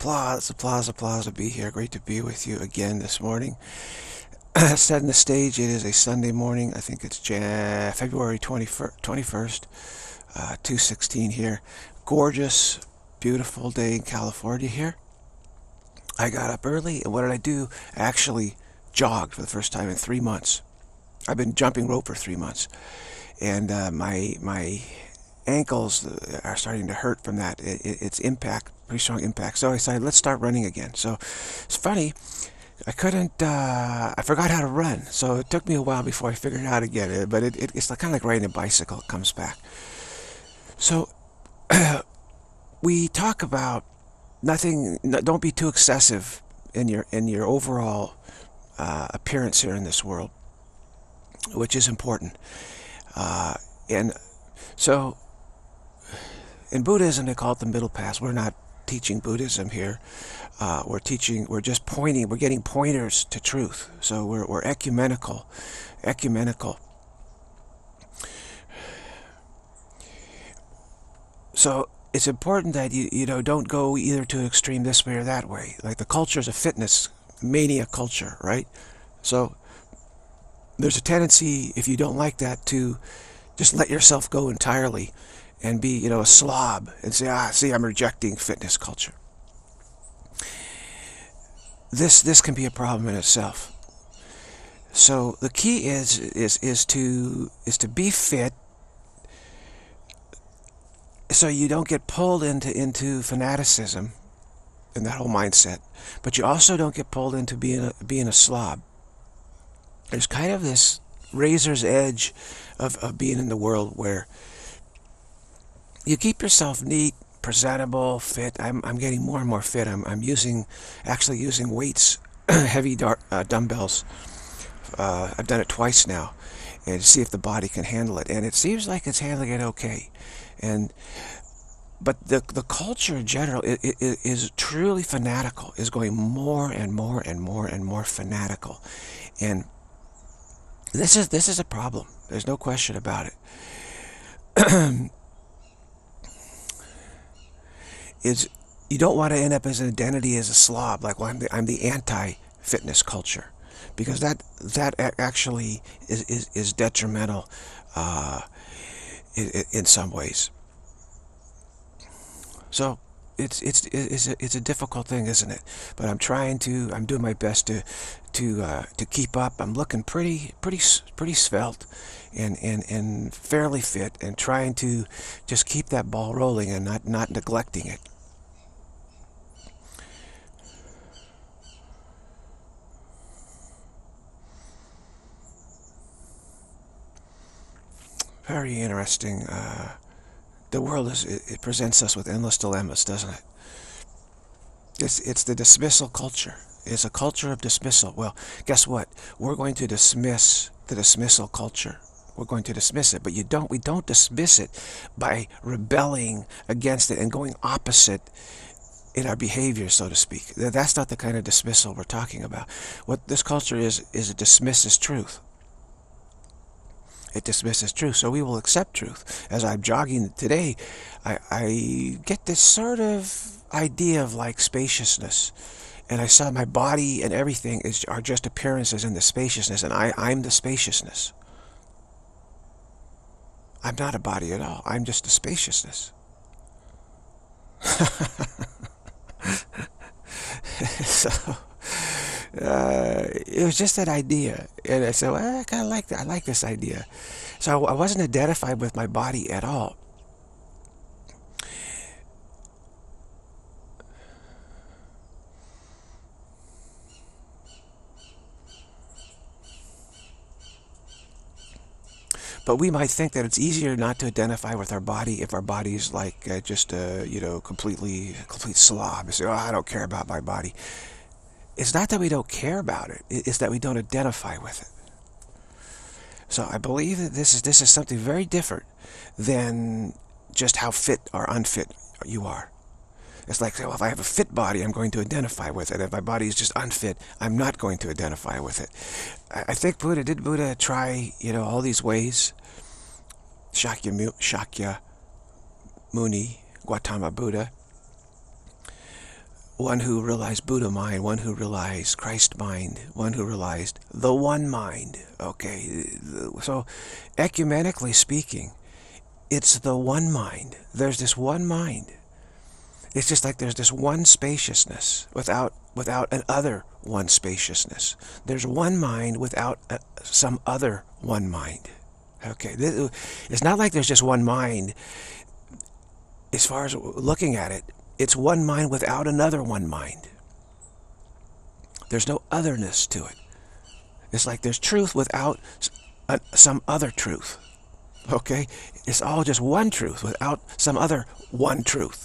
Applause, applause, applause to be here. Great to be with you again this morning. Setting the stage, it is a Sunday morning. I think it's February 21st, 2:16 here. Gorgeous, beautiful day in California here. I got up early, and what did I do? I actually jogged for the first time in 3 months. I've been jumping rope for 3 months, and my ankles are starting to hurt from that. It's pretty strong impact. So I decided, let's start running again. So it's funny, I forgot how to run. So it took me a while before I figured it out again. But it's kind of like riding a bicycle. It comes back. So we talk about nothing. Don't be too excessive in your overall appearance here in this world, which is important. And so in Buddhism, they call it the middle path. We're not teaching Buddhism here. We're getting pointers to truth. So we're ecumenical. So it's important that you don't go either to extreme this way or that way. Like the culture is a fitness mania culture, right? So there's a tendency, if you don't like that, to just let yourself go entirely and be, a slob and say, see, I'm rejecting fitness culture. This can be a problem in itself. So the key is to be fit, so you don't get pulled into fanaticism and that whole mindset, but you also don't get pulled into being a slob. There's kind of this razor's edge of being in the world where you keep yourself neat, presentable, fit. I'm getting more and more fit. I'm actually using weights, heavy dumbbells. I've done it twice now, and to see if the body can handle it. And it seems like it's handling it okay. But the culture in general is truly fanatical. Is going more and more and more and more fanatical, and this is a problem. There's no question about it. You don't want to end up as an identity as a slob, like, well, I'm the anti-fitness culture, because that actually is detrimental in some ways. So it's a difficult thing, isn't it? But I'm doing my best to keep up. I'm looking pretty svelte and fairly fit, and trying to just keep that ball rolling and not neglecting it. Very interesting. The world it presents us with endless dilemmas, doesn't it? It's the dismissal culture. It's a culture of dismissal. Well, guess what? We're going to dismiss the dismissal culture. We're going to dismiss it, but we don't dismiss it by rebelling against it and going opposite in our behavior, so to speak. That's not the kind of dismissal we're talking about. What this culture is it dismisses truth. It dismisses truth, so we will accept truth. As I'm jogging today, I get this sort of idea of like spaciousness, and I saw my body and everything are just appearances in the spaciousness, and I'm the spaciousness. I'm not a body at all. I'm just the spaciousness. So it was just that idea, and I said, well, I kind of like that. I like this idea. So I wasn't identified with my body at all. But we might think that it's easier not to identify with our body if our body's like just a complete slob. You say, oh, I don't care about my body. It's not that we don't care about it. It's that we don't identify with it. So I believe that this is something very different than just how fit or unfit you are. It's like, well, if I have a fit body, I'm going to identify with it. If my body is just unfit, I'm not going to identify with it. I think Buddha try, all these ways? Shakya Muni, Gautama Buddha. one who realized Buddha mind, one who realized Christ mind, one who realized the one mind. Okay, so ecumenically speaking, it's the one mind. There's this one mind. It's just like there's this one spaciousness without an other one spaciousness. There's one mind without some other one mind. Okay, it's not like there's just one mind. As far as looking at it, it's one mind without another one mind. There's no otherness to it. It's like there's truth without some other truth. Okay? It's all just one truth without some other one truth.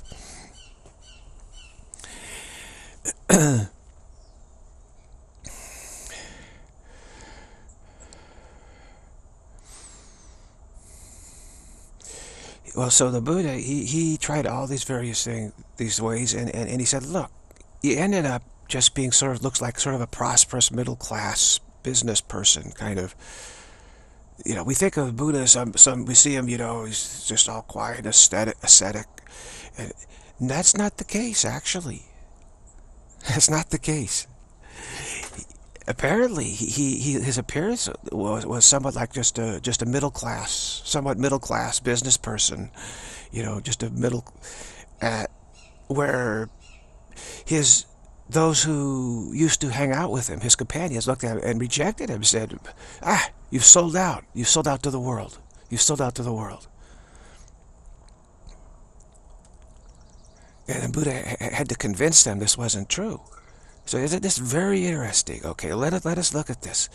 Well, so the Buddha, he tried all these various things, these ways, and he said, look, he ended up just being looks like sort of a prosperous middle-class business person, kind of. You know, we think of Buddha as we see him, you know, he's just all quiet, ascetic. And that's not the case, actually. That's not the case. Apparently, his appearance was somewhat like just a somewhat middle class business person, you know, just a where those who used to hang out with him, his companions, looked at him and rejected him, said, "Ah, you've sold out to the world, you've sold out to the world." And the Buddha had to convince them this wasn't true. So isn't this very interesting? Okay, let us look at this.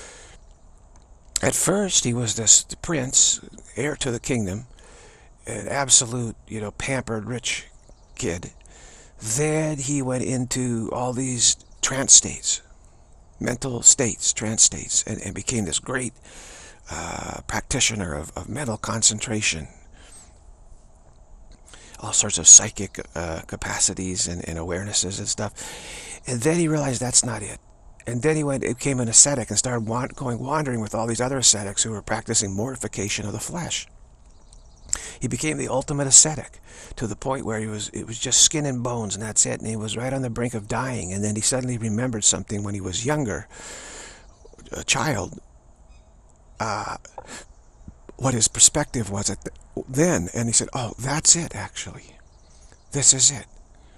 At first, he was this prince, heir to the kingdom, an absolute, you know, pampered, rich kid. Then he went into all these trance states, mental states, trance states, and became this great practitioner of mental concentration, all sorts of psychic capacities and awarenesses and stuff. And then he realized that's not it. And then he became an ascetic and started wandering with all these other ascetics who were practicing mortification of the flesh. He became the ultimate ascetic to the point where it was just skin and bones and that's it. And he was right on the brink of dying. And then he suddenly remembered something when he was younger, a child, what his perspective was then. And he said, oh, that's it, actually. This is it.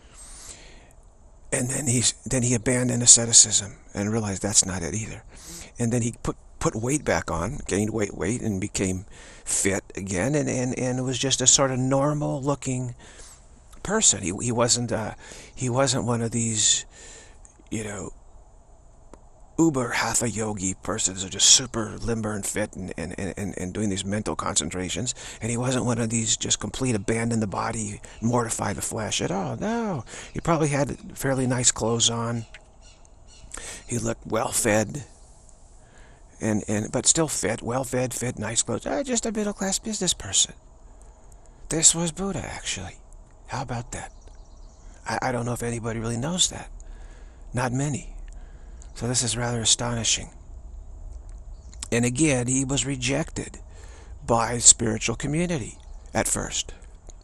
And then he abandoned asceticism and realized that's not it either. And then he put weight back on, gained weight, and became fit again, and was just a sort of normal looking person. He wasn't one of these, you know, uber hatha yogi persons who are just super limber and fit and doing these mental concentrations. And he wasn't one of these just complete abandon the body, mortify the flesh at all. No, he probably had fairly nice clothes on. He looked well fed, but still fit, well fed, fit, nice clothes. Just a middle class business person. This was Buddha, actually. How about that? I don't know if anybody really knows that. Not many. So this is rather astonishing. And again, he was rejected by the spiritual community at first.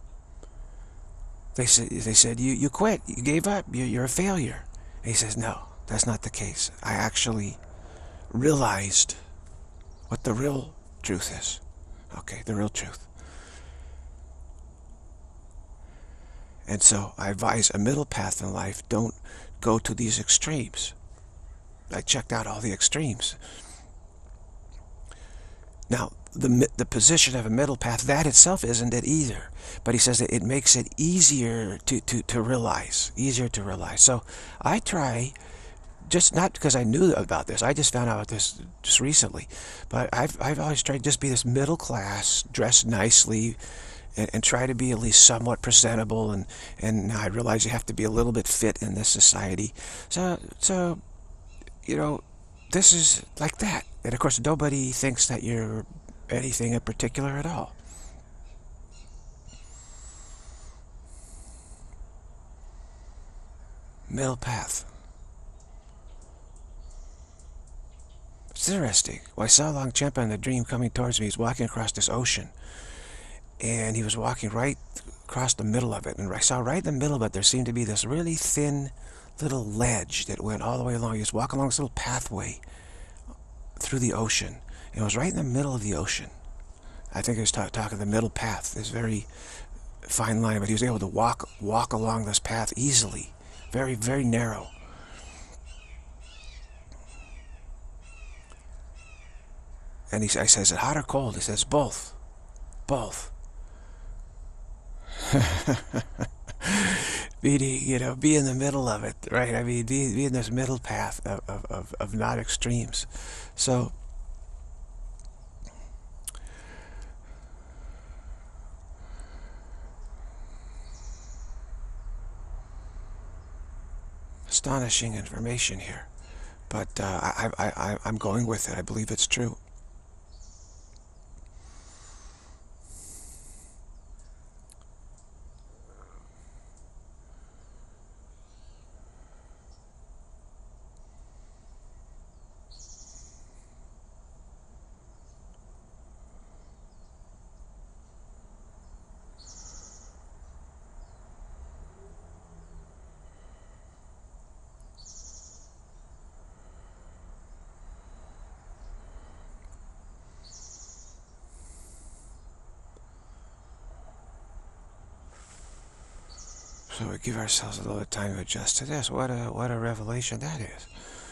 They said you quit, you gave up, you're a failure. And he says, no, that's not the case. I actually realized what the real truth is. Okay, the real truth. And so I advise a middle path in life. Don't go to these extremes. I checked out all the extremes. Now, the position of a middle path, that itself isn't it either. But he says that it makes it easier to realize. Easier to realize. So I try, just not because I knew about this, I just found out about this just recently. But I've always tried to just be this middle class, dress nicely, and try to be at least somewhat presentable. And now I realize you have to be a little bit fit in this society. So you know, this is like that. And of course, nobody thinks that you're anything in particular at all. Middle path. It's interesting. Well, I saw Longchenpa in the dream coming towards me. He's walking across this ocean. And he was walking right across the middle of it, and I saw right in the middle of it there seemed to be this really thin little ledge that went all the way along. You just walk along this little pathway through the ocean. It was right in the middle of the ocean. I think he was talking the middle path, this very fine line, but he was able to walk along this path easily, very, very narrow. And I says, hot or cold? He says, both. Both. Be in the middle of it, right? I mean, be in this middle path of not extremes. So, astonishing information here. But I'm going with it. I believe it's true. So we give ourselves a little time to adjust to this. What a revelation that is.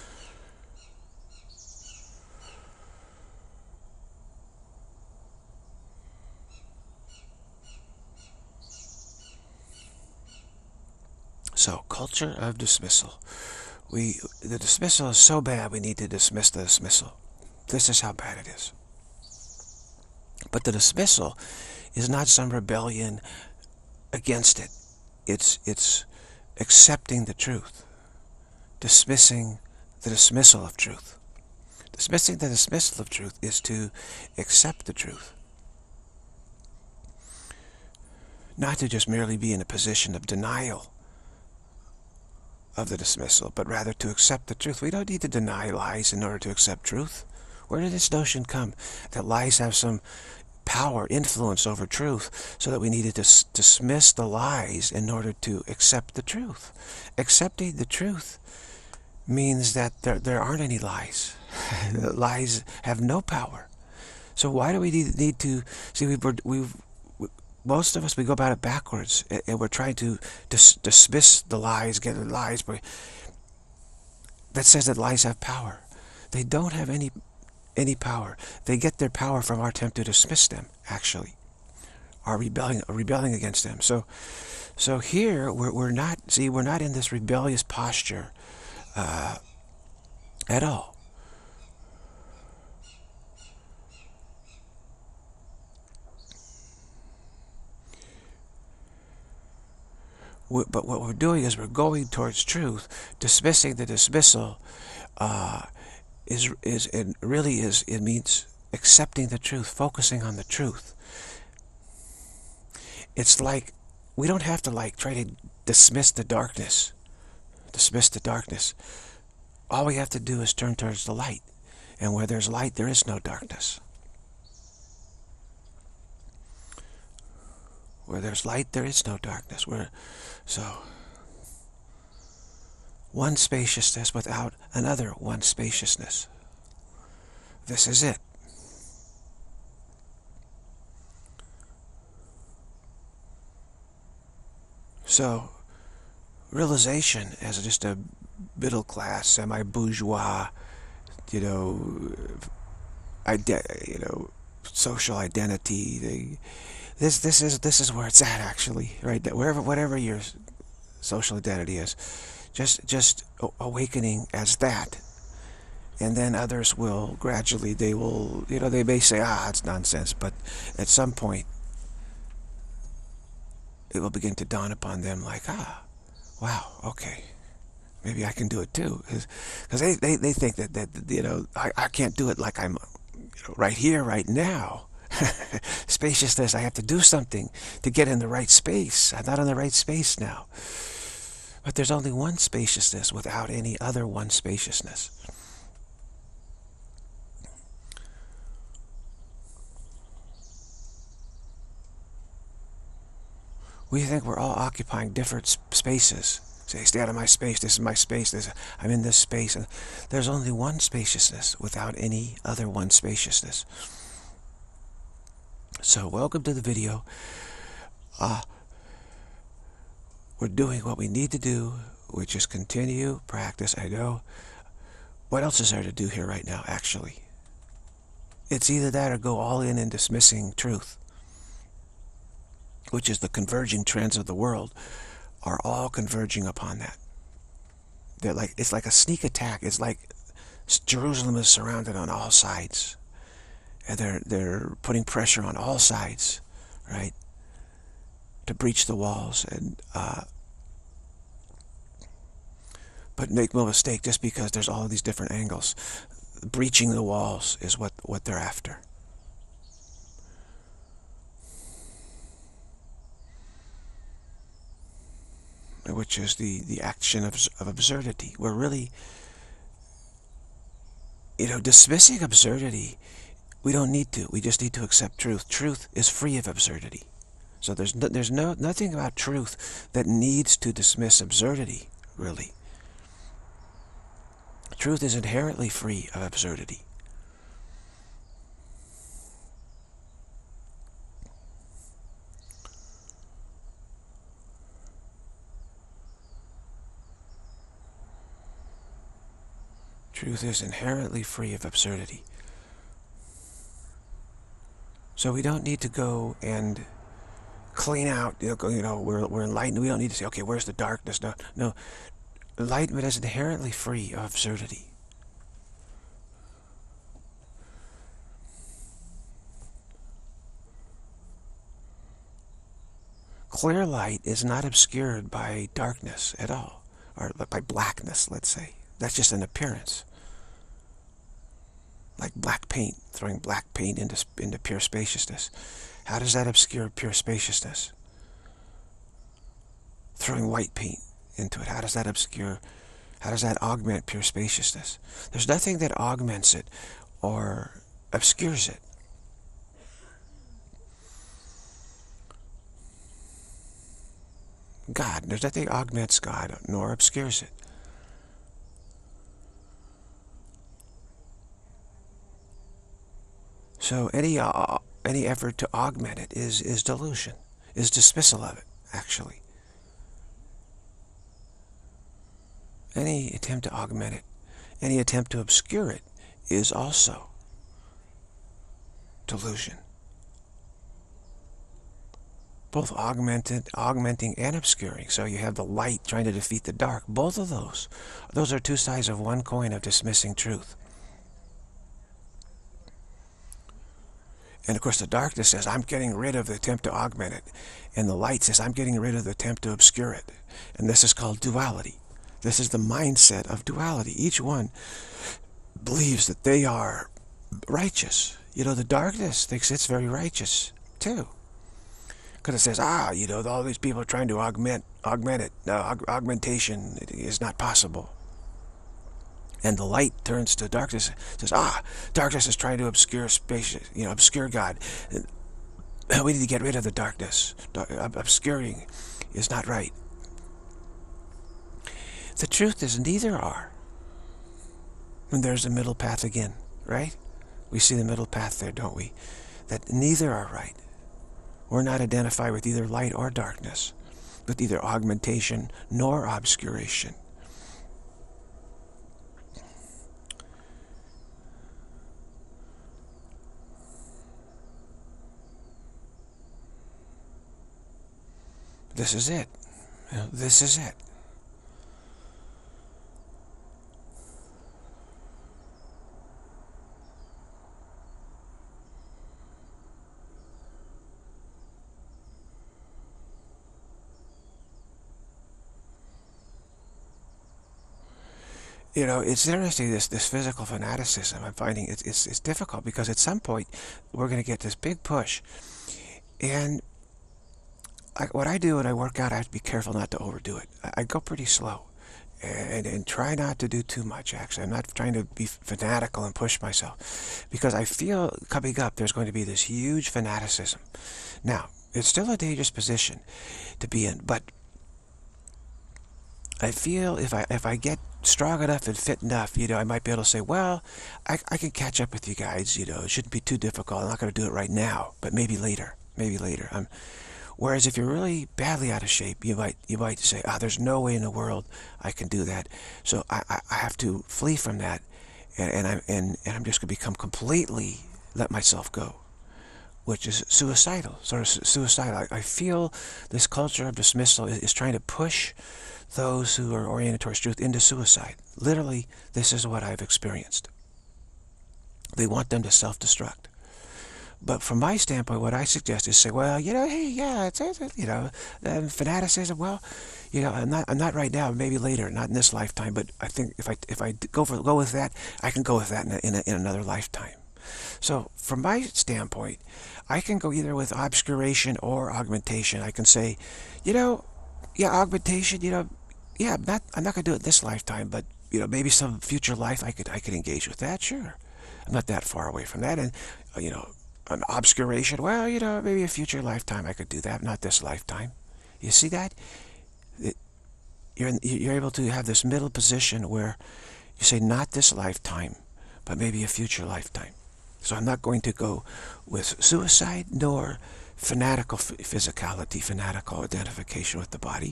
So, culture of dismissal. The dismissal is so bad we need to dismiss the dismissal. This is how bad it is. But the dismissal is not some rebellion against it. It's accepting the truth. Dismissing the dismissal of truth. Dismissing the dismissal of truth is to accept the truth. Not to just merely be in a position of denial of the dismissal, but rather to accept the truth. We don't need to deny lies in order to accept truth. Where did this notion come that lies have some power, influence over truth, so that we needed to dismiss the lies in order to accept the truth? Accepting the truth means that there aren't any lies. Lies have no power. So why do we need to see? Most of us, we go about it backwards, and we're trying to dismiss the lies, get the lies, but that says that lies have power. They don't have any power. They get their power from our attempt to dismiss them, actually, our rebelling against them. So here we're not in this rebellious posture at all. But what we're doing is we're going towards truth. Dismissing the dismissal it means accepting the truth, focusing on the truth. It's like we don't have to try to dismiss the darkness. Dismiss the darkness. All we have to do is turn towards the light. And where there's light, there is no darkness. Where there's light, there is no darkness. So, one spaciousness without another one spaciousness. This is it. So, realization as just a middle class, semi-bourgeois, social identity. This is where it's at, actually, right? Whatever your social identity is, just awakening as that, and then others will gradually, they may say, it's nonsense, but at some point it will begin to dawn upon them wow, okay, maybe I can do it too, because they think that I can't do it like I'm right here, right now. Spaciousness, I have to do something to get in the right space. I'm not in the right space now. But there's only one spaciousness without any other one spaciousness. We think we're all occupying different spaces. Say, stay out of my space, this is my space, I'm in this space. And there's only one spaciousness without any other one spaciousness. So welcome to the video. We're doing what we need to do, which is continue, practice. I know. What else is there to do here right now, actually? It's either that or go all in dismissing truth, which is the converging trends of the world are all converging upon that. It's like a sneak attack. It's like Jerusalem is surrounded on all sides, and they're putting pressure on all sides, right, to breach the walls. And but make no mistake, just because there's all of these different angles, breaching the walls is what they're after. Which is the action of absurdity. We're really, dismissing absurdity. We don't need to. We just need to accept truth. Truth is free of absurdity. So there's nothing about truth that needs to dismiss absurdity, really. Truth is inherently free of absurdity. Truth is inherently free of absurdity. So we don't need to go and clean out, we're enlightened. We don't need to say, okay, where's the darkness? No. Enlightenment is inherently free of absurdity. Clear light is not obscured by darkness at all, or by blackness, let's say. That's just an appearance. Like black paint, throwing black paint into pure spaciousness. How does that obscure pure spaciousness? Throwing white paint into it, how does that augment pure spaciousness? There's nothing that augments it or obscures it. God, there's nothing that augments God nor obscures it. So any effort to augment it is delusion, is dismissal of it, actually. Any attempt to augment it, any attempt to obscure it, is also delusion. Both augmenting and obscuring. So you have the light trying to defeat the dark. Both of those are two sides of one coin of dismissing truth. And of course the darkness says, I'm getting rid of the attempt to augment it. And the light says, I'm getting rid of the attempt to obscure it. And this is called duality. This is the mindset of duality. Each one believes that they are righteous. The darkness thinks it's very righteous, too. Because it says, all these people are trying to augment it. No, augmentation is not possible. And the light turns to darkness, says, darkness is trying to obscure space, obscure God. We need to get rid of the darkness. Obscuring is not right. The truth is neither are. And there's the middle path again, right? We see the middle path there, don't we? That neither are right. We're not identified with either light or darkness, with either augmentation nor obscuration. This is it. This is it. It's interesting, this physical fanaticism. I'm finding it's difficult because at some point we're going to get this big push. And what I do when I work out, I have to be careful not to overdo it. I go pretty slow and try not to do too much, actually. I'm not trying to be fanatical and push myself because I feel coming up there's going to be this huge fanaticism. Now, It's still a dangerous position to be in, but I feel if I get strong enough and fit enough, I might be able to say, well, I can catch up with you guys. It shouldn't be too difficult. I'm not going to do it right now, but maybe later. Maybe later. Whereas if you're really badly out of shape, you might say, there's no way in the world I can do that. So I have to flee from that, and I'm just going to become completely let myself go, which is suicidal, sort of suicidal. I feel this culture of dismissal is trying to push those who are oriented towards truth into suicide. Literally, this is what I've experienced. They want them to self-destruct. But from my standpoint, what I suggest is say, well, hey, yeah, and fanaticism, well, I'm not right now, maybe later, not in this lifetime, but I think if I go with that, I can go with that in another lifetime. So from my standpoint, I can go either with obscuration or augmentation. I can say, yeah, augmentation, yeah, I'm not going to do it this lifetime, but, maybe some future life I could engage with that, sure. I'm not that far away from that. And, an obscuration, well, maybe a future lifetime I could do that, not this lifetime. You see that? You're able to have this middle position where you say not this lifetime, but maybe a future lifetime. So I'm not going to go with suicide nor fanatical physicality, fanatical identification with the body.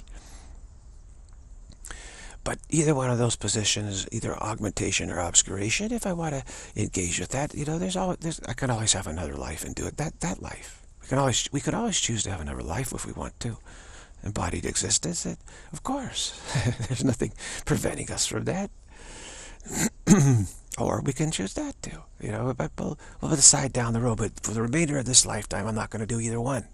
But either one of those positions, either augmentation or obscuration, if I want to engage with that, I can always have another life and do it. That life. We could always choose to have another life if we want to. Embodied existence, of course. There's nothing preventing us from that. Or we can choose that too. We'll decide down the road, but for the remainder of this lifetime, I'm not going to do either one.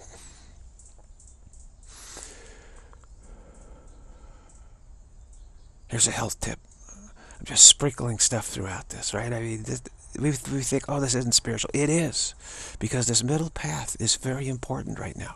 Here's a health tip. I'm just sprinkling stuff throughout this, right? I mean, we think, oh, this isn't spiritual. It is, because this middle path is very important right now.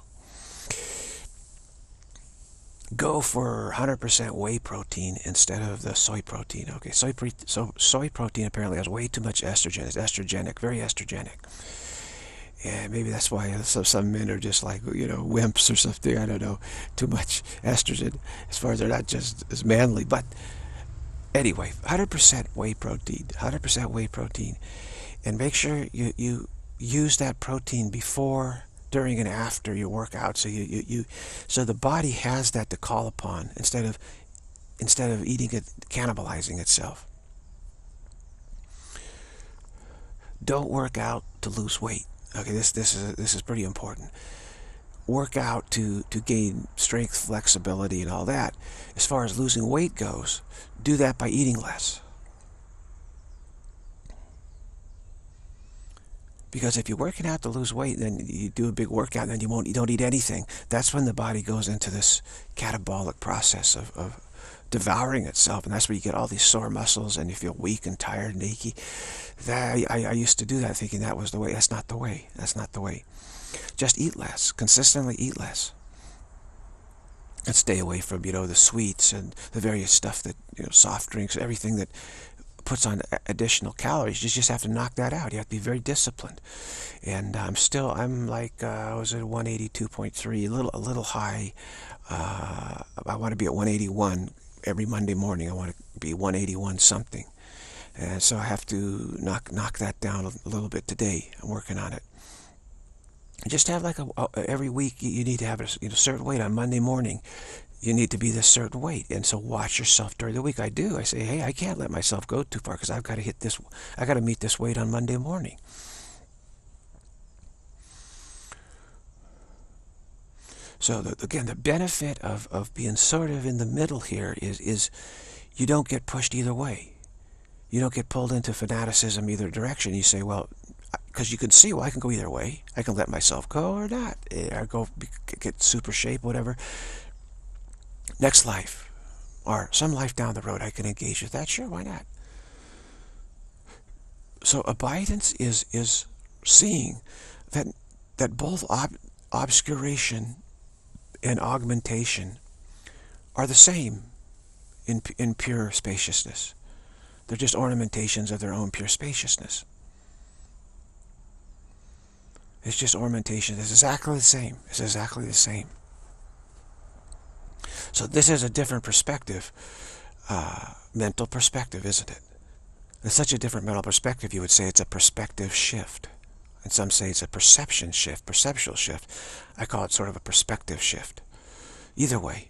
Go for 100% whey protein instead of the soy protein. Okay, soy protein apparently has way too much estrogen. It's estrogenic, very estrogenic. And maybe that's why some men are just like, wimps or something. I don't know. Too much estrogen, as far as they're not just as manly. But anyway, 100% whey protein. 100% whey protein. And make sure you use that protein before, during, and after your workout. So so the body has that to call upon instead of eating it, cannibalizing itself. Don't work out to lose weight. Okay, this is pretty important. Work out to gain strength, flexibility, and all that. As far as losing weight goes, do that by eating less. Because if you're working out to lose weight, then you do a big workout, and then you don't eat anything. That's when the body goes into this catabolic process of devouring itself, and that's where you get all these sore muscles, and you feel weak and tired and achy. I used to do that, thinking that was the way. That's not the way. That's not the way. Just eat less. Consistently eat less. And stay away from, the sweets and the various stuff that, soft drinks, everything that puts on additional calories. You just have to knock that out. You have to be very disciplined. And I'm like, I was at 182.3, a little high. I want to be at 181 every Monday morning. I want to be 181 something. And so I have to knock that down a little bit today. I'm working on it. Just have like every week you need to have a certain weight. On Monday morning, you need to be this certain weight, and so watch yourself during the week. I do. I say, hey, I can't let myself go too far because I've got to hit this. I got to meet this weight on Monday morning. So again, the benefit of being sort of in the middle here is you don't get pushed either way. You don't get pulled into fanaticism either direction. You say, well, because you can see, well, I can go either way. I can let myself go or not. Or go get super shape, whatever. Next life, or some life down the road, I can engage with that. Sure, why not? So abidance is seeing that both obscuration and augmentation are the same in pure spaciousness. They're just ornamentations of their own pure spaciousness. It's just ornamentation. It's exactly the same. It's exactly the same. So this is a different perspective, mental perspective, isn't it? It's such a different mental perspective, you would say it's a perspective shift. And some say it's a perception shift, perceptual shift. I call it sort of a perspective shift. Either way,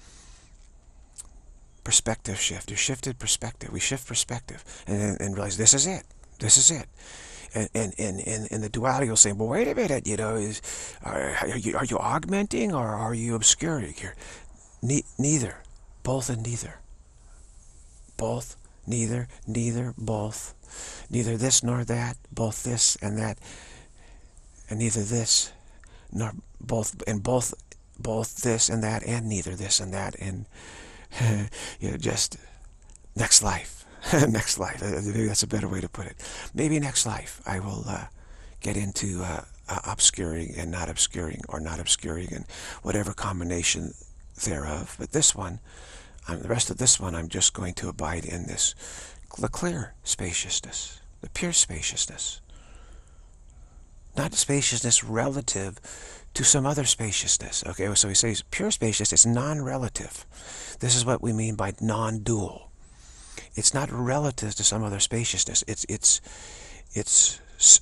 perspective shift. You shifted perspective. We shift perspective and realize this is it. This is it. And the duality will say, well, wait a minute, you know, are you augmenting or are you obscuring here? Neither. Both and neither. Both, neither, both. Neither this nor that, both this and that, and neither this nor both, and both this and that, and neither this and that, and you know, just next life. Next life. Maybe that's a better way to put it. Maybe next life I will get into obscuring and not obscuring, or not obscuring, and whatever combination thereof. But this one, the rest of this one, I'm just going to abide in this, the clear spaciousness, the pure spaciousness. Not spaciousness relative to some other spaciousness. Okay, so we say pure spaciousness is non-relative. This is what we mean by non-dual. It's not relative to some other spaciousness. It's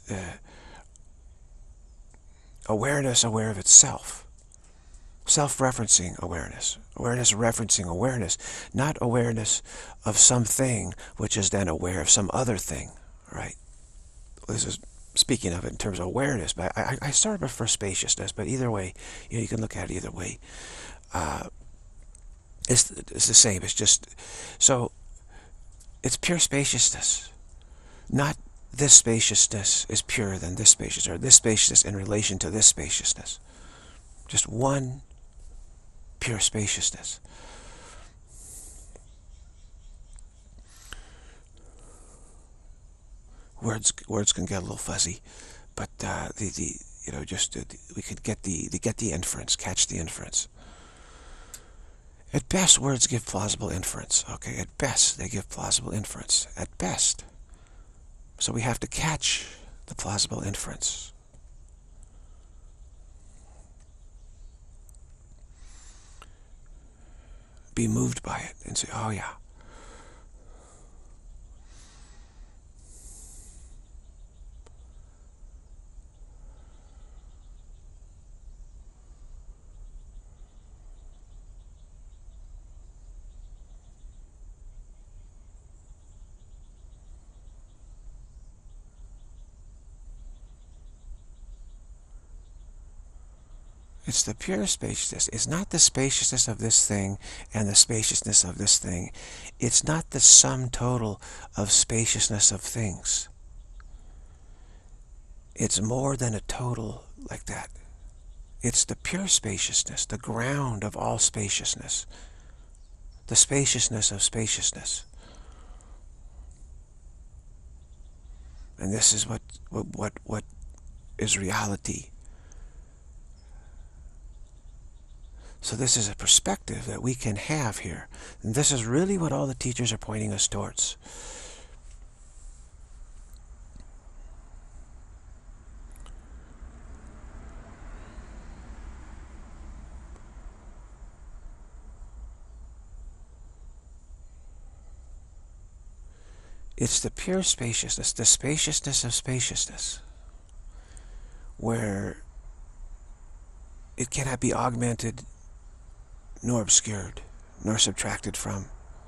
awareness aware of itself. Self-referencing awareness. Awareness referencing awareness. Not awareness of something which is then aware of some other thing. Right? This is speaking of it in terms of awareness. But I sort of prefer spaciousness. But either way, you know, you can look at it either way. It's the same. It's just... So, it's pure spaciousness. Not this spaciousness is purer than this spaciousness, or this spaciousness in relation to this spaciousness. Just one pure spaciousness. Words can get a little fuzzy, but you know, just we could get the inference, catch the inference. At best, words give plausible inference. Okay, at best they give plausible inference. At best, so we have to catch the plausible inference. Be moved by it and say, oh yeah. It's the pure spaciousness. It's not the spaciousness of this thing and the spaciousness of this thing. It's not the sum total of spaciousness of things. It's more than a total like that. It's the pure spaciousness, the ground of all spaciousness. The spaciousness of spaciousness. And this is what is reality. So this is a perspective that we can have here. And this is really what all the teachers are pointing us towards. It's the pure spaciousness, the spaciousness of spaciousness, where it cannot be augmented nor obscured, nor subtracted from.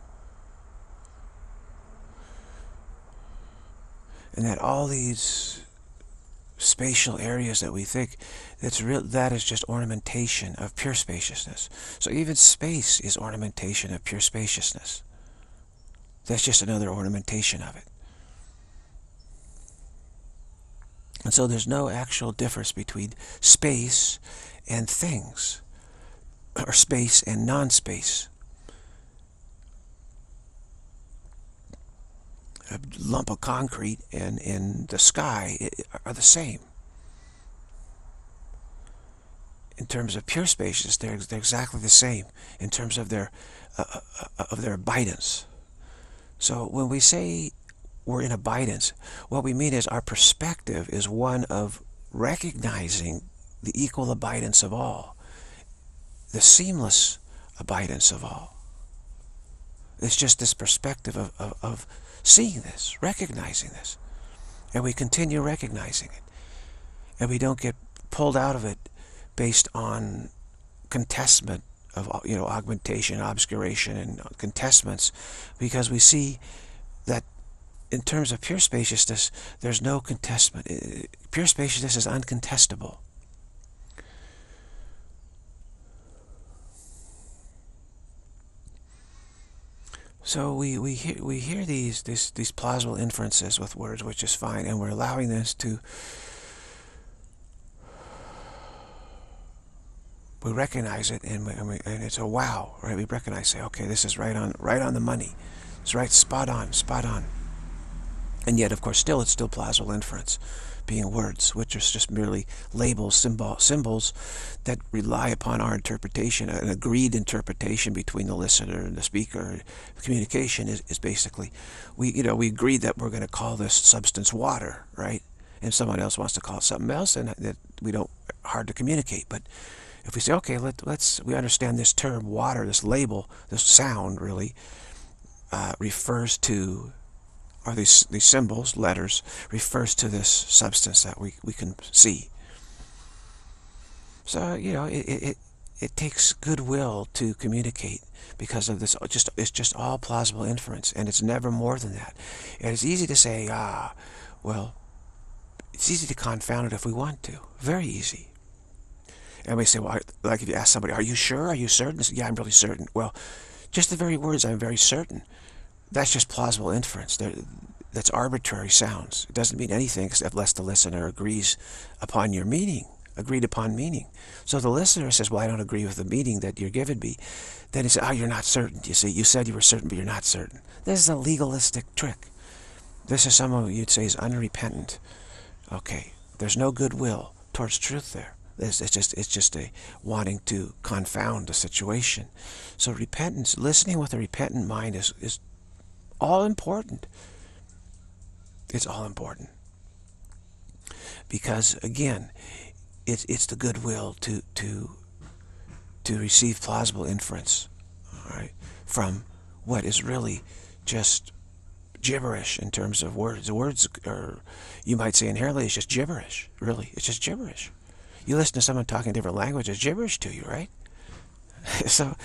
And that all these spatial areas that we think, that is just ornamentation of pure spaciousness. So even space is ornamentation of pure spaciousness. That's just another ornamentation of it. And so there's no actual difference between space and things, or space and non-space. A lump of concrete and in the sky are the same. In terms of pure spaciousness, they're exactly the same in terms of their abidance. So when we say we're in abidance, what we mean is our perspective is one of recognizing the equal abidance of all, the seamless abidance of all. It's just this perspective of seeing this, recognizing this. And we continue recognizing it. And we don't get pulled out of it based on contestment of, augmentation, obscuration, and contestments, because we see that in terms of pure spaciousness, there's no contestment. Pure spaciousness is uncontestable. So we hear these plausible inferences with words, which is fine, and we're allowing this to. We recognize it, and it's a wow, right? We recognize, say, okay, this is right on the money. It's right, spot on. And yet, of course, it's still plausible inference, being words, which are just merely labels, symbols that rely upon our interpretation, an agreed interpretation between the listener and the speaker. Communication is basically, we agree that we're going to call this substance water, right? And someone else wants to call it something else, and that we don't, hard to communicate. But if we say, okay, we understand this term water, this label, this sound really refers to, or these symbols, letters, refers to this substance that we can see. So, it takes goodwill to communicate because of this. It's just all plausible inference, and it's never more than that. And it's easy to say, well, it's easy to confound it if we want to. Very easy. And we say, well, like if you ask somebody, are you sure? Are you certain? They say, yeah, I'm really certain. Well, just the very words, I'm very certain. That's just plausible inference. That's arbitrary sounds. It doesn't mean anything unless the listener agrees upon your meaning, agreed upon meaning. So the listener says, well, I don't agree with the meaning that you're giving me. Then he says, oh, you're not certain. You see, you said you were certain, but you're not certain. This is a legalistic trick. This is someone you'd say is unrepentant. Okay, there's no goodwill towards truth there. It's just a wanting to confound the situation. So repentance, listening with a repentant mind is all important. It's all important. Because again, it's the goodwill to receive plausible inference, all right, from what is really just gibberish in terms of words. The words are, you might say inherently, it's just gibberish. Really, it's just gibberish. You listen to someone talking a different language, it's gibberish to you, right? So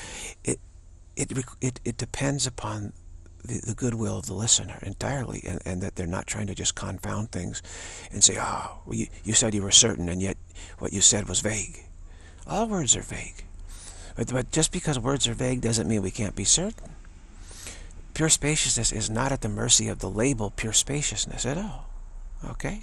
it depends upon the goodwill of the listener entirely, and that they're not trying to just confound things and say, oh, well, you said you were certain, and yet what you said was vague. All words are vague. But just because words are vague doesn't mean we can't be certain. Pure spaciousness is not at the mercy of the label pure spaciousness at all. Okay?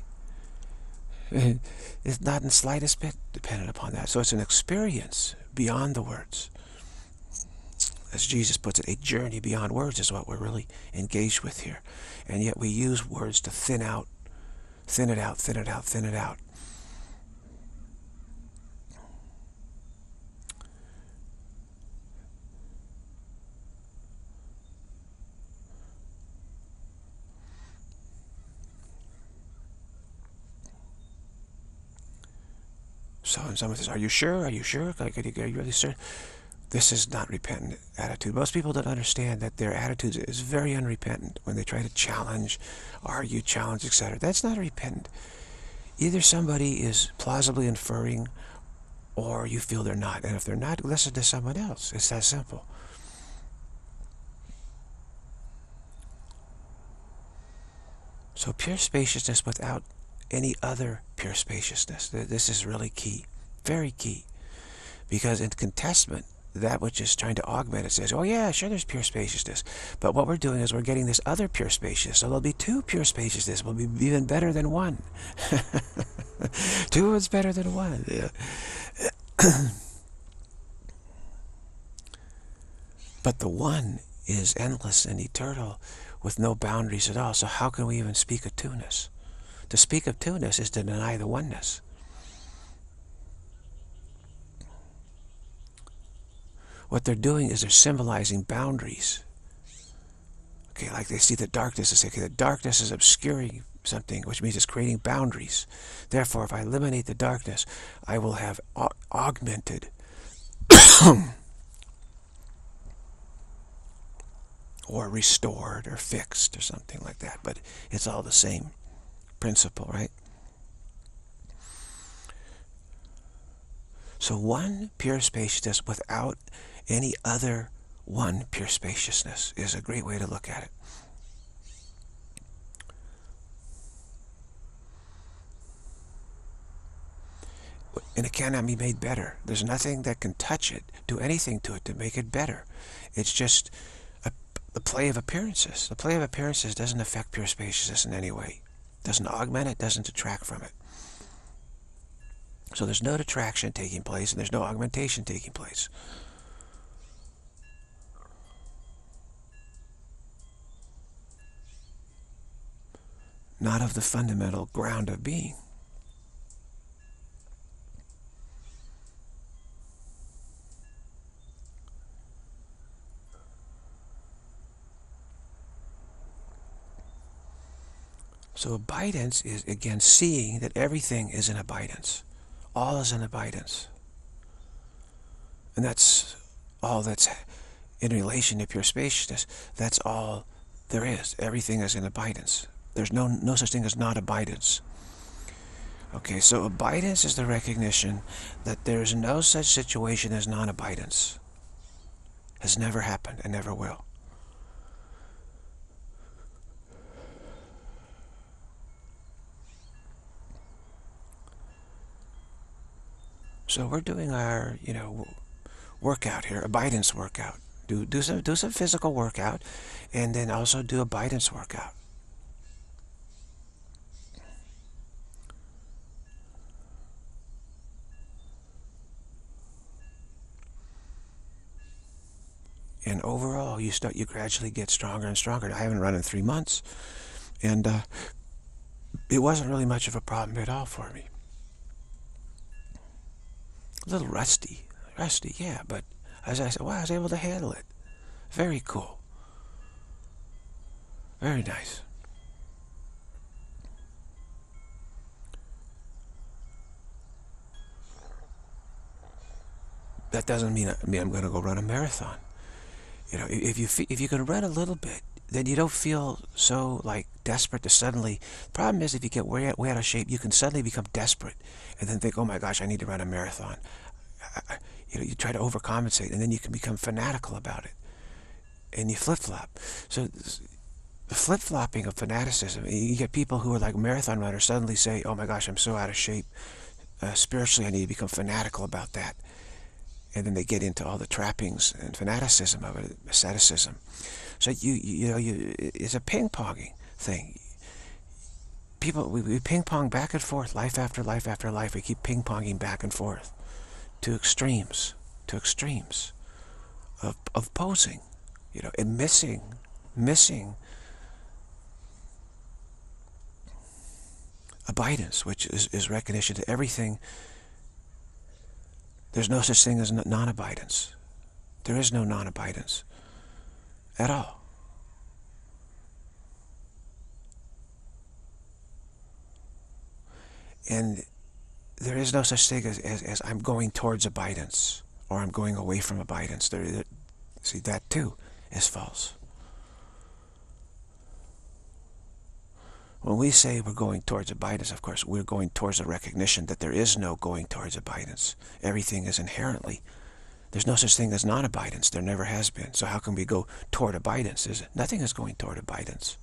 It's not in the slightest bit dependent upon that. So it's an experience beyond the words. As Jesus puts it, a journey beyond words is what we're really engaged with here. And yet we use words to thin it out. So when someone says, are you sure? Are you sure? Are you really certain? This is not repentant attitude. Most people don't understand that their attitude is very unrepentant when they try to challenge, argue, challenge, etc. That's not repentant. Either somebody is plausibly inferring, or you feel they're not. And if they're not, listen to someone else. It's that simple. So pure spaciousness without any other pure spaciousness. This is really key. Very key. Because in contestment, that which is trying to augment it says, oh yeah, sure, there's pure spaciousness. But what we're doing is we're getting this other pure spaciousness. So there'll be two pure spaciousness. Will be even better than one. Two is better than one. Yeah. But the one is endless and eternal with no boundaries at all. So how can we even speak of two-ness? To speak of two-ness is to deny the oneness. What they're doing is they're symbolizing boundaries. Okay, like they see the darkness, they say, okay, the darkness is obscuring something, which means it's creating boundaries. Therefore, if I eliminate the darkness, I will have augmented or restored or fixed or something like that. But it's all the same principle, right? So one pure spaciousness without any other one pure spaciousness is a great way to look at it. And it cannot be made better. There's nothing that can touch it, do anything to it to make it better. It's just the play of appearances. The play of appearances doesn't affect pure spaciousness in any way. Doesn't augment it, doesn't detract from it. So there's no detraction taking place, and there's no augmentation taking place. Not of the fundamental ground of being. So abidance is, again, seeing that everything is in abidance. All is in abidance. And that's all that's in relation to pure spaciousness. That's all there is. Everything is in abidance. There's no such thing as non-abidance. Okay, so abidance is the recognition that there is no such situation as non-abidance. Has never happened and never will. So we're doing our, workout here, abidance workout. Do some physical workout, and then also do abidance workout. And overall, you gradually get stronger and stronger. I haven't run in 3 months, and it wasn't really much of a problem at all for me. A little rusty, yeah, but as I said, wow, I was able to handle it. Very cool. Very nice. That doesn't mean I'm going to go run a marathon. If you can run a little bit, then you don't feel so desperate to suddenly. The problem is if you get way out of shape, you can suddenly become desperate, and then think, oh my gosh, I need to run a marathon. You try to overcompensate, and then you can become fanatical about it, and you flip-flop. So the flip-flopping of fanaticism, you get people who are like marathon runners suddenly say, oh my gosh, I'm so out of shape. Spiritually, I need to become fanatical about that. And then they get into all the trappings and fanaticism of it, asceticism. So it's a ping-ponging thing. People, we ping-pong back and forth, life after life after life. We keep ping-ponging back and forth to extremes of posing, and missing abidance, which is recognition to everything. There's no such thing as non-abidance. There is no non-abidance at all. And there is no such thing as I'm going towards abidance or I'm going away from abidance. See, that too is false. When we say we're going towards abidance, of course, we're going towards the recognition that there is no going towards abidance. Everything is inherently. There's no such thing as non-abidance. There never has been. So how can we go toward abidance? Nothing is going toward abidance.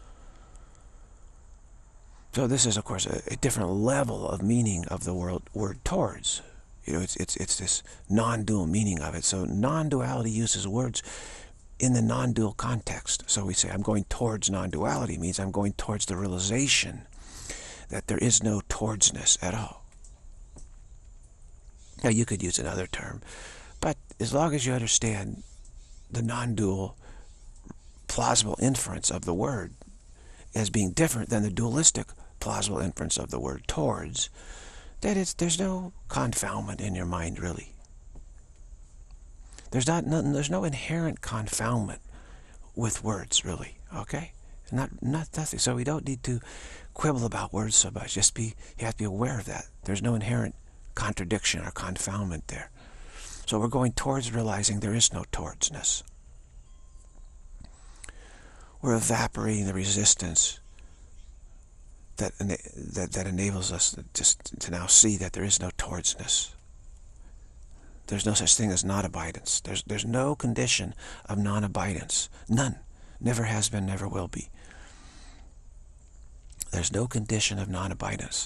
So this is, of course, a different level of meaning of the word towards. It's this non-dual meaning of it. So non-duality uses words in the non-dual context. So we say, I'm going towards non-duality, means I'm going towards the realization that there is no towardsness at all. Now, you could use another term, but as long as you understand the non-dual plausible inference of the word as being different than the dualistic plausible inference of the word towards, that there's no confoundment in your mind, really. There's no inherent confoundment with words, really, okay? nothing. So we don't need to quibble about words so much. You have to be aware of that. There's no inherent contradiction or confoundment there. So we're going towards realizing there is no towardsness. We're evaporating the resistance that enables us just to now see that there is no towardsness. There's no such thing as non-abidance. There's no condition of non-abidance. None. Never has been, never will be. There's no condition of non-abidance.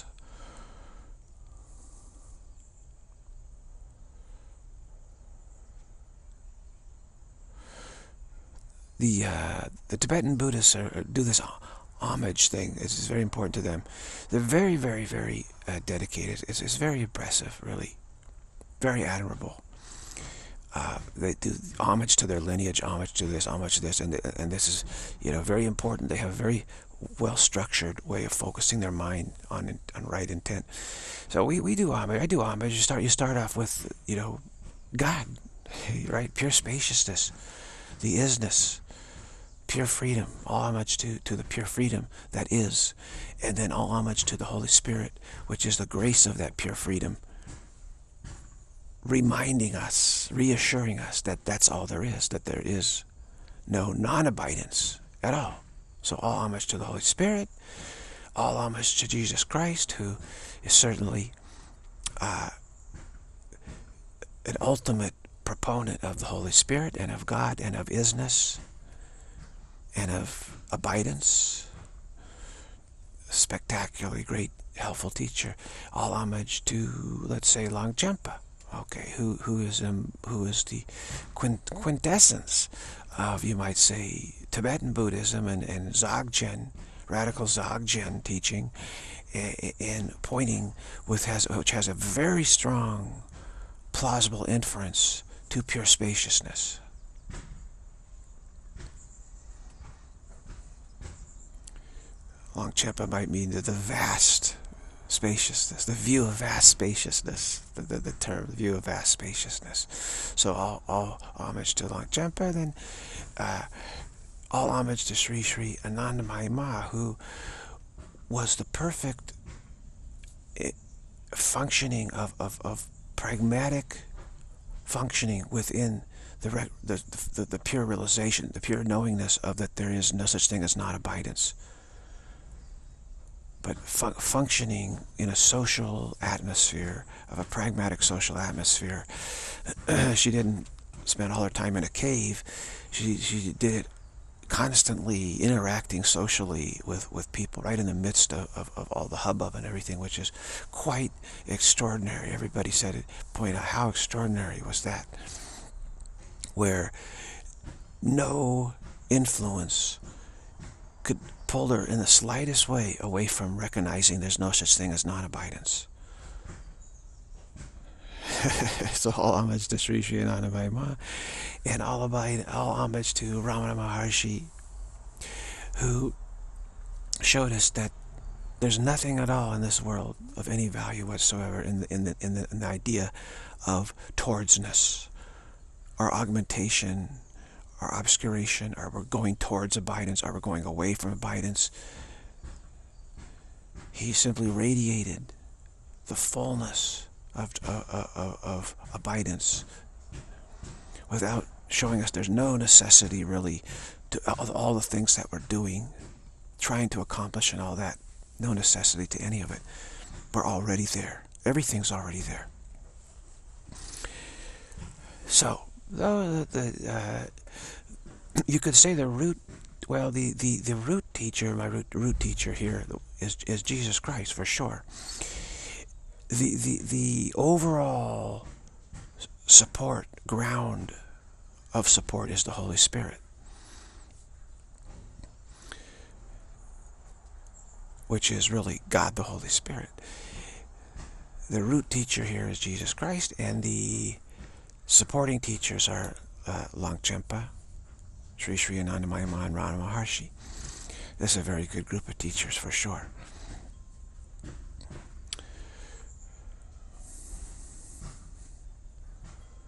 The Tibetan Buddhists do this homage thing. It's very important to them. They're very, very, very dedicated. It's very impressive, really. Very admirable. They do homage to their lineage, homage to this, and this is, very important. They have a very well-structured way of focusing their mind on right intent. So we do homage. I do homage. You start off with, God, right? Pure spaciousness, the isness, pure freedom. All homage to the pure freedom that is, and then all homage to the Holy Spirit, which is the grace of that pure freedom, reminding us, reassuring us that that's all there is, that there is no non-abidance at all. So all homage to the Holy Spirit, all homage to Jesus Christ, who is certainly an ultimate proponent of the Holy Spirit and of God and of isness and of abidance. Spectacularly great, helpful teacher. All homage to, let's say, Longchenpa. Okay, who is the quintessence of, you might say, Tibetan Buddhism and Dzogchen, radical Dzogchen teaching, and pointing which has a very strong, plausible inference to pure spaciousness. Longchenpa might mean the vast spaciousness, the view of vast spaciousness, the term, the view of vast spaciousness. So all homage to Longchenpa, then all homage to Sri Sri Anandamayi Ma, who was the perfect functioning of pragmatic functioning within the pure realization, the pure knowingness of that there is no such thing as non-abidance, but functioning in a social atmosphere, of a pragmatic social atmosphere. She didn't spend all her time in a cave. She did it constantly interacting socially with people, right in the midst of all the hubbub and everything, which is quite extraordinary. Everybody said it, pointed out how extraordinary was that, where no influence could pull her in the slightest way away from recognizing there's no such thing as non-abidance. So all homage to Sri Sri Anandamayi Ma, and all homage to Ramana Maharshi, who showed us that there's nothing at all in this world of any value whatsoever in the idea of towardsness, or augmentation, or obscuration, or we're going towards abidance, or we're going away from abidance. He simply radiated the fullness of abidance without showing us there's no necessity really to all the things that we're doing, trying to accomplish and all that. No necessity to any of it. We're already there. Everything's already there. So, you could say the root, well, the root teacher, my root teacher here is Jesus Christ, for sure. The overall support, ground of support, is the Holy Spirit, which is really God the Holy Spirit. The root teacher here is Jesus Christ, and the supporting teachers are Longchenpa, Sri Sri Anandamayi Ma, and Ramana Maharshi. This is a very good group of teachers, for sure.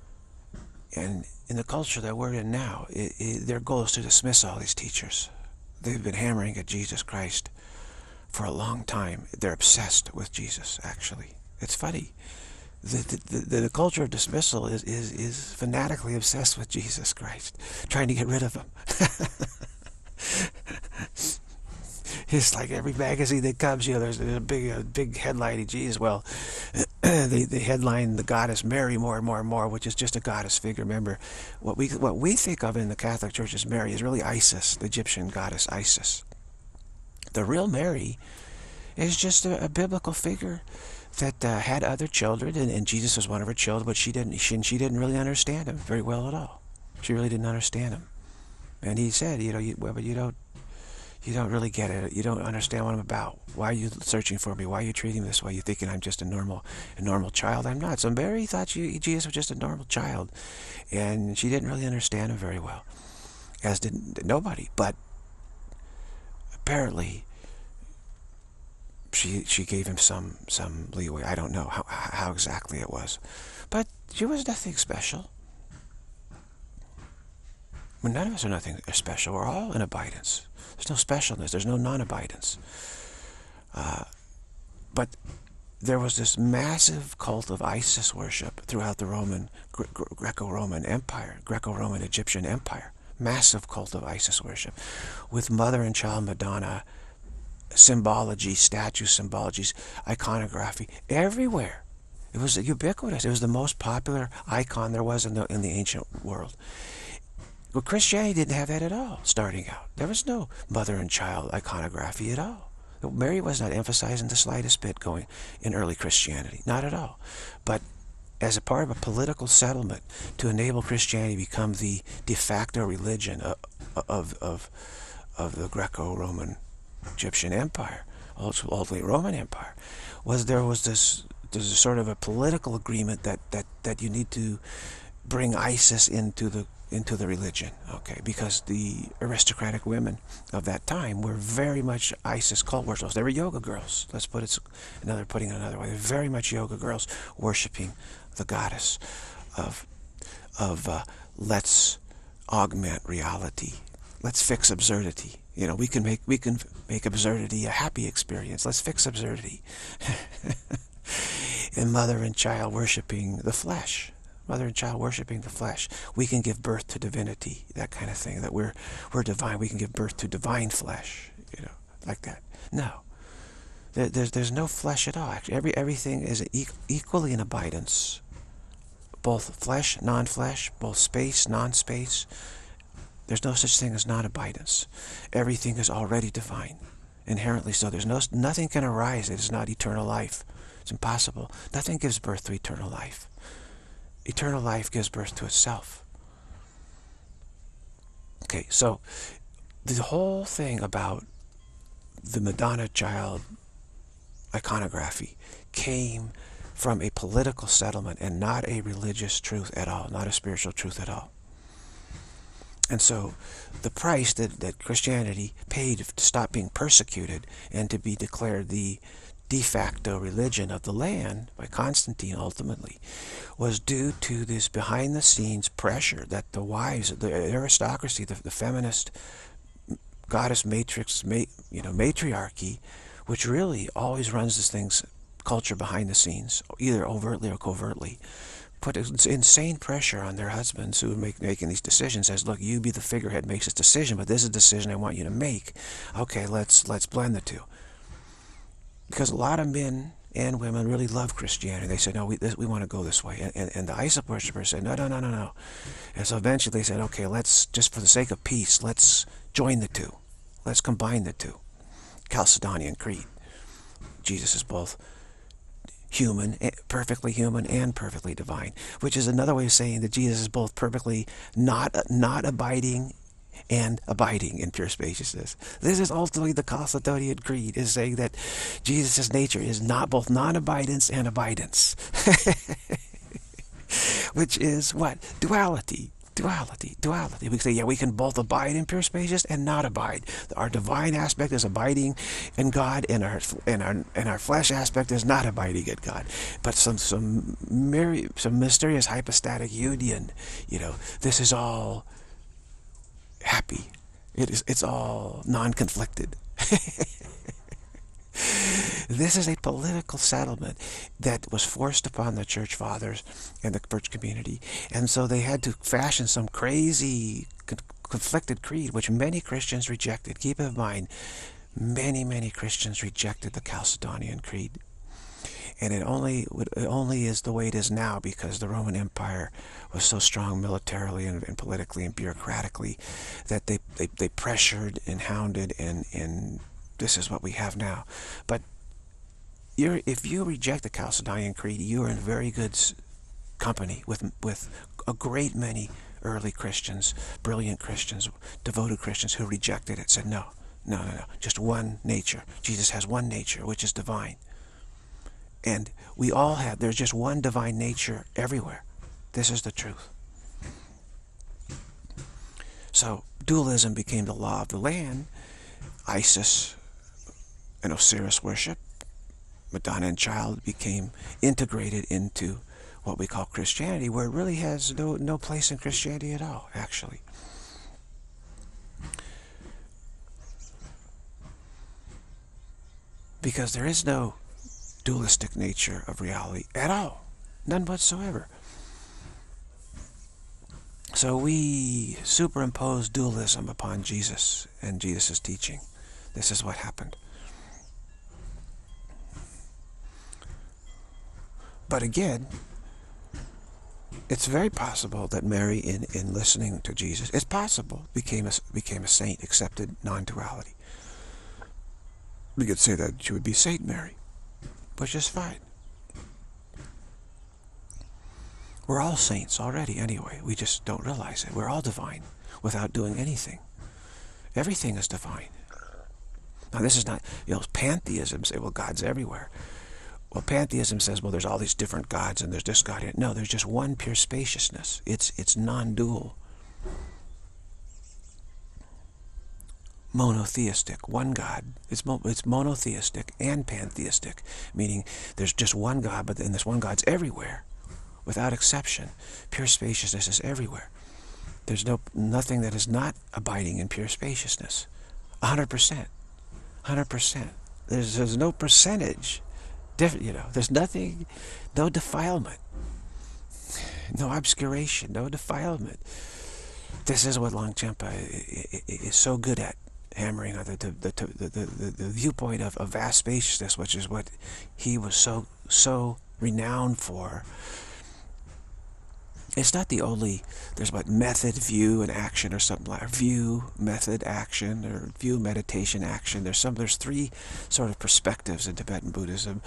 And in the culture that we're in now, their goal is to dismiss all these teachers. They've been hammering at Jesus Christ for a long time. They're obsessed with Jesus, actually. It's funny. The culture of dismissal is fanatically obsessed with Jesus Christ, trying to get rid of him. It's like every magazine that comes, there's a big headline. Jesus, well, they headline the goddess Mary more and more and more, which is just a goddess figure. Remember, what we think of in the Catholic Church as Mary is really Isis, the Egyptian goddess Isis. The real Mary is just a biblical figure that had other children, and Jesus was one of her children, but she didn't really understand him very well at all. She really didn't understand him, and he said, but you don't really get it. You don't understand what I'm about. Why are you searching for me? Why are you treating me this way? You thinking I'm just a normal child? I'm not. So Mary thought Jesus was just a normal child, and she didn't really understand him very well, as did nobody. But apparently, she gave him some leeway. I don't know how exactly it was, but she was nothing special. Well, none of us are nothing special. We're all in abidance. There's no specialness. There's no non-abidance. But there was this massive cult of Isis worship throughout the Roman, Greco-Roman Empire, Greco-Roman Egyptian Empire. Massive cult of Isis worship, with mother and child Madonna symbology, statue symbologies, iconography everywhere. It was ubiquitous. It was the most popular icon there was in the ancient world. Well, Christianity didn't have that at all starting out. There was no mother and child iconography at all. Mary was not emphasized in the slightest bit going in early Christianity. Not at all. But as a part of a political settlement to enable Christianity to become the de facto religion of the Greco-Roman Egyptian Empire, ultimately Roman Empire, there was this sort of a political agreement that you need to bring Isis into the religion, okay? Because the aristocratic women of that time were very much Isis cult worshippers. They were yoga girls. Let's putting it another way. They're very much yoga girls worshiping the goddess of let's augment reality. Let's fix absurdity. We can make absurdity a happy experience. Let's fix absurdity. And mother and child worshiping the flesh. Mother and child worshiping the flesh. We can give birth to divinity, that kind of thing. That we're divine. We can give birth to divine flesh, like that. No, there's no flesh at all. Actually, everything is equally in abidance. Both flesh, non-flesh, both space, non-space. There's no such thing as non-abidance. Everything is already divine, inherently so. Nothing can arise that is not eternal life. It's impossible. Nothing gives birth to eternal life. Eternal life gives birth to itself. Okay, so the whole thing about the Madonna child iconography came from a political settlement and not a religious truth at all, not a spiritual truth at all. And so the price that Christianity paid to stop being persecuted and to be declared the de facto religion of the land by Constantine ultimately was due to this behind-the-scenes pressure that the wives, the aristocracy, the feminist goddess matrix, matriarchy, which really always runs this culture behind the scenes, either overtly or covertly, put insane pressure on their husbands who are making these decisions. Says, look, you be the figurehead, makes this decision, but this is a decision I want you to make. Okay, let's blend the two. Because a lot of men and women really love Christianity. They said, no, we want to go this way. And the Isis worshippers said, no. And so eventually they said, okay, let's, just for the sake of peace, let's join the two. Let's combine the two. Chalcedonian Creed. Jesus is both human, perfectly human, and perfectly divine, which is another way of saying that Jesus is both perfectly not abiding and abiding in pure spaciousness. This is ultimately the Chalcedonian Creed, is saying that Jesus' nature is not both non-abidance and abidance, which is what? Duality. We can say, yeah, we can both abide in pure spaciousness and not abide. Our divine aspect is abiding in God, and our flesh aspect is not abiding in God. But some mysterious hypostatic union, this is all happy. It's all non-conflicted. This is a political settlement that was forced upon the church fathers and the church community. And so they had to fashion some crazy conflicted creed, which many Christians rejected. Keep in mind, many Christians rejected the Chalcedonian Creed. And it only is the way it is now because the Roman Empire was so strong militarily and politically and bureaucratically that they pressured and hounded, and this is what we have now. But if you reject the Chalcedonian Creed, you are in very good company with a great many early Christians, brilliant Christians, devoted Christians who rejected it, said no, just one nature. Jesus has one nature, which is divine. And we all have, there's just one divine nature everywhere. This is the truth. So dualism became the law of the land. Isis and Osiris worship, Madonna and Child, became integrated into what we call Christianity, where it really has no place in Christianity at all, actually. Because there is no dualistic nature of reality at all. None whatsoever. So we superimpose dualism upon Jesus and Jesus' teaching. This is what happened. But again, it's very possible that Mary, in listening to Jesus, it's possible, became a saint, accepted non-duality. We could say that she would be Saint Mary, which is fine. We're all saints already anyway. We just don't realize it. We're all divine without doing anything. Everything is divine. Now this is not, pantheism say, well, God's everywhere. Well, pantheism says, well, there's all these different gods and there's this God here. No, there's just one pure spaciousness. It's non-dual. Monotheistic, one God. It's monotheistic and pantheistic, meaning there's just one God, but then this one God's everywhere, without exception. Pure spaciousness is everywhere. There's nothing that is not abiding in pure spaciousness. 100%. 100%. There's no percentage. There's nothing, no defilement, no obscuration, no defilement. This is what Longchenpa is so good at, hammering on the viewpoint of vast spaciousness, which is what he was so renowned for. It's not the only, there's what, method, view, and action, or something like view, method, action, or view, meditation, action. There's three sort of perspectives in Tibetan Buddhism.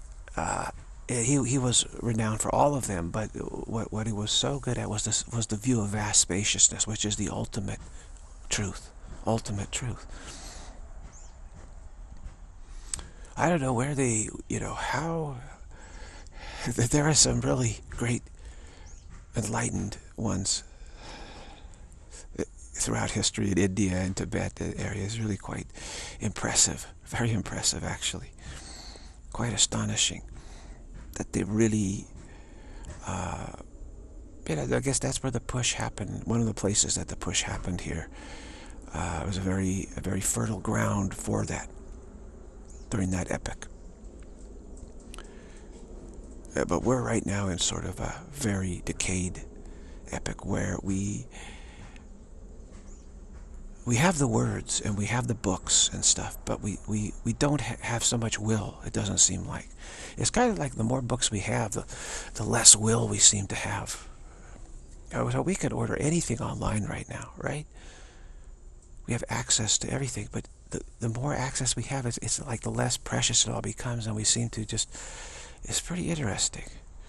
He was renowned for all of them, but what he was so good at was the view of vast spaciousness, which is the ultimate truth. Ultimate truth. I don't know where they, how, there are some really great enlightened ones throughout history in India and Tibet. The area is really quite impressive, very impressive actually, quite astonishing that they really, I guess that's where the push happened. One of the places that the push happened here was a very fertile ground for that during that epoch. But we're right now in sort of a very decayed epoch where we have the words and we have the books and stuff, but we don't have so much will, it doesn't seem like. It's kind of like the more books we have, the less will we seem to have. So we could order anything online right now, right? We have access to everything, but the more access we have, it's like the less precious it all becomes, and we seem to just... It's pretty interesting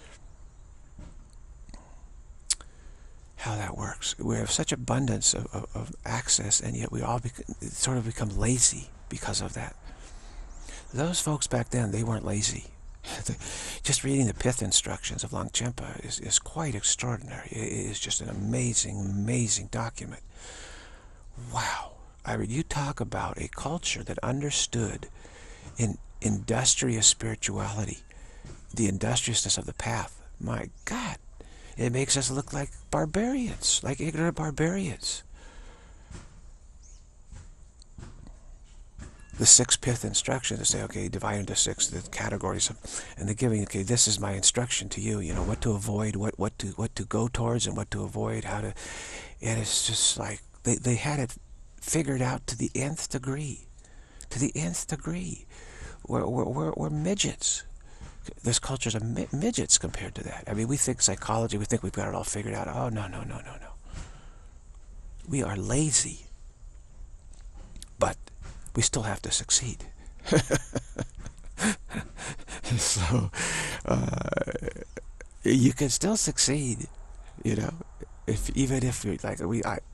how that works. We have such abundance of access, and yet we all sort of become lazy because of that. Those folks back then, they weren't lazy. Just reading the pith instructions of Longchenpa is quite extraordinary. It is just an amazing document. Wow. You talk about a culture that understood in industrious spirituality, the industriousness of the path. My God, it makes us look like barbarians, like ignorant barbarians. the 6 pith instructions to say, okay, divide into 6 the categories and they're giving, okay, this is my instruction to you, you know, what to avoid, what to go towards and what to avoid, how to, and it's just like they had it figured out to the nth degree, to the nth degree. We're midgets. This culture's of midgets compared to that. I mean, we think psychology, we think we've got it all figured out. Oh, no, no, no, no, no. We are lazy, but we still have to succeed. So, you can still succeed, you know, even if you're like,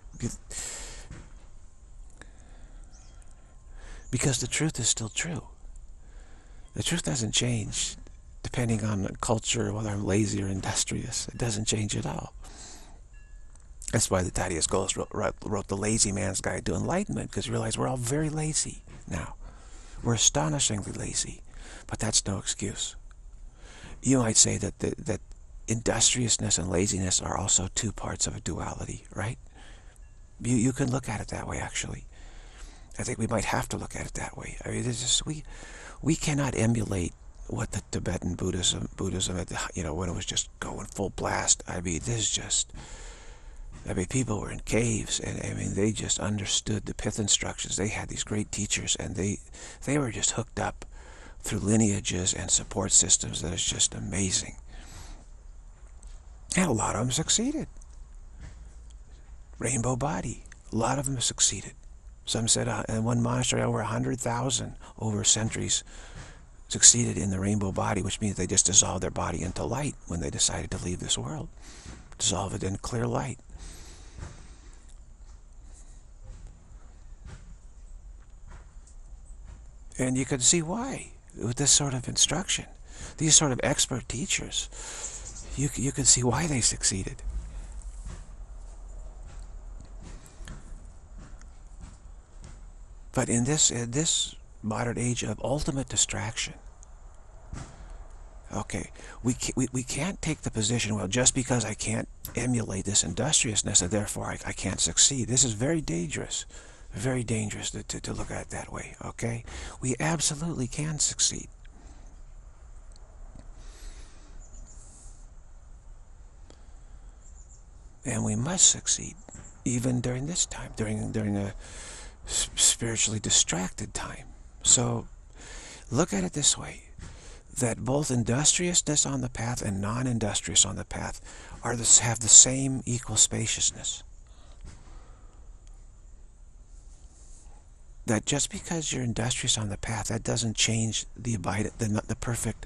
because the truth is still true. The truth doesn't change depending on culture, whether I'm lazy or industrious. It doesn't change at all. That's why the Thaddeus Goles wrote The Lazy Man's Guide to Enlightenment, because he realized we're all very lazy now. We're astonishingly lazy, but that's no excuse. You might say that that industriousness and laziness are also 2 parts of a duality, right? You can look at it that way, actually. I think we might have to look at it that way. I mean, it's just, we cannot emulate what the Tibetan Buddhism, you know, when it was just going full blast. I mean, this is just, I mean, people were in caves, and I mean, they just understood the pith instructions. They had these great teachers, and they were just hooked up through lineages and support systems that is just amazing. And a lot of them succeeded. Rainbow Body, a lot of them succeeded. Some said in one monastery over 100,000 over centuries succeeded in the rainbow body, which means they just dissolved their body into light when they decided to leave this world. Dissolve it in clear light. And you can see why with this sort of instruction. These sort of expert teachers, you can see why they succeeded. But in this modern age of ultimate distraction, okay, we can't take the position, well, just because I can't emulate this industriousness, and therefore I can't succeed. This is very dangerous to look at it that way, okay? We absolutely can succeed. And we must succeed, even during this time, during a spiritually distracted time. So look at it this way, that both industriousness on the path and non-industrious on the path have the same equal spaciousness. That just because you're industrious on the path, that doesn't change the perfect,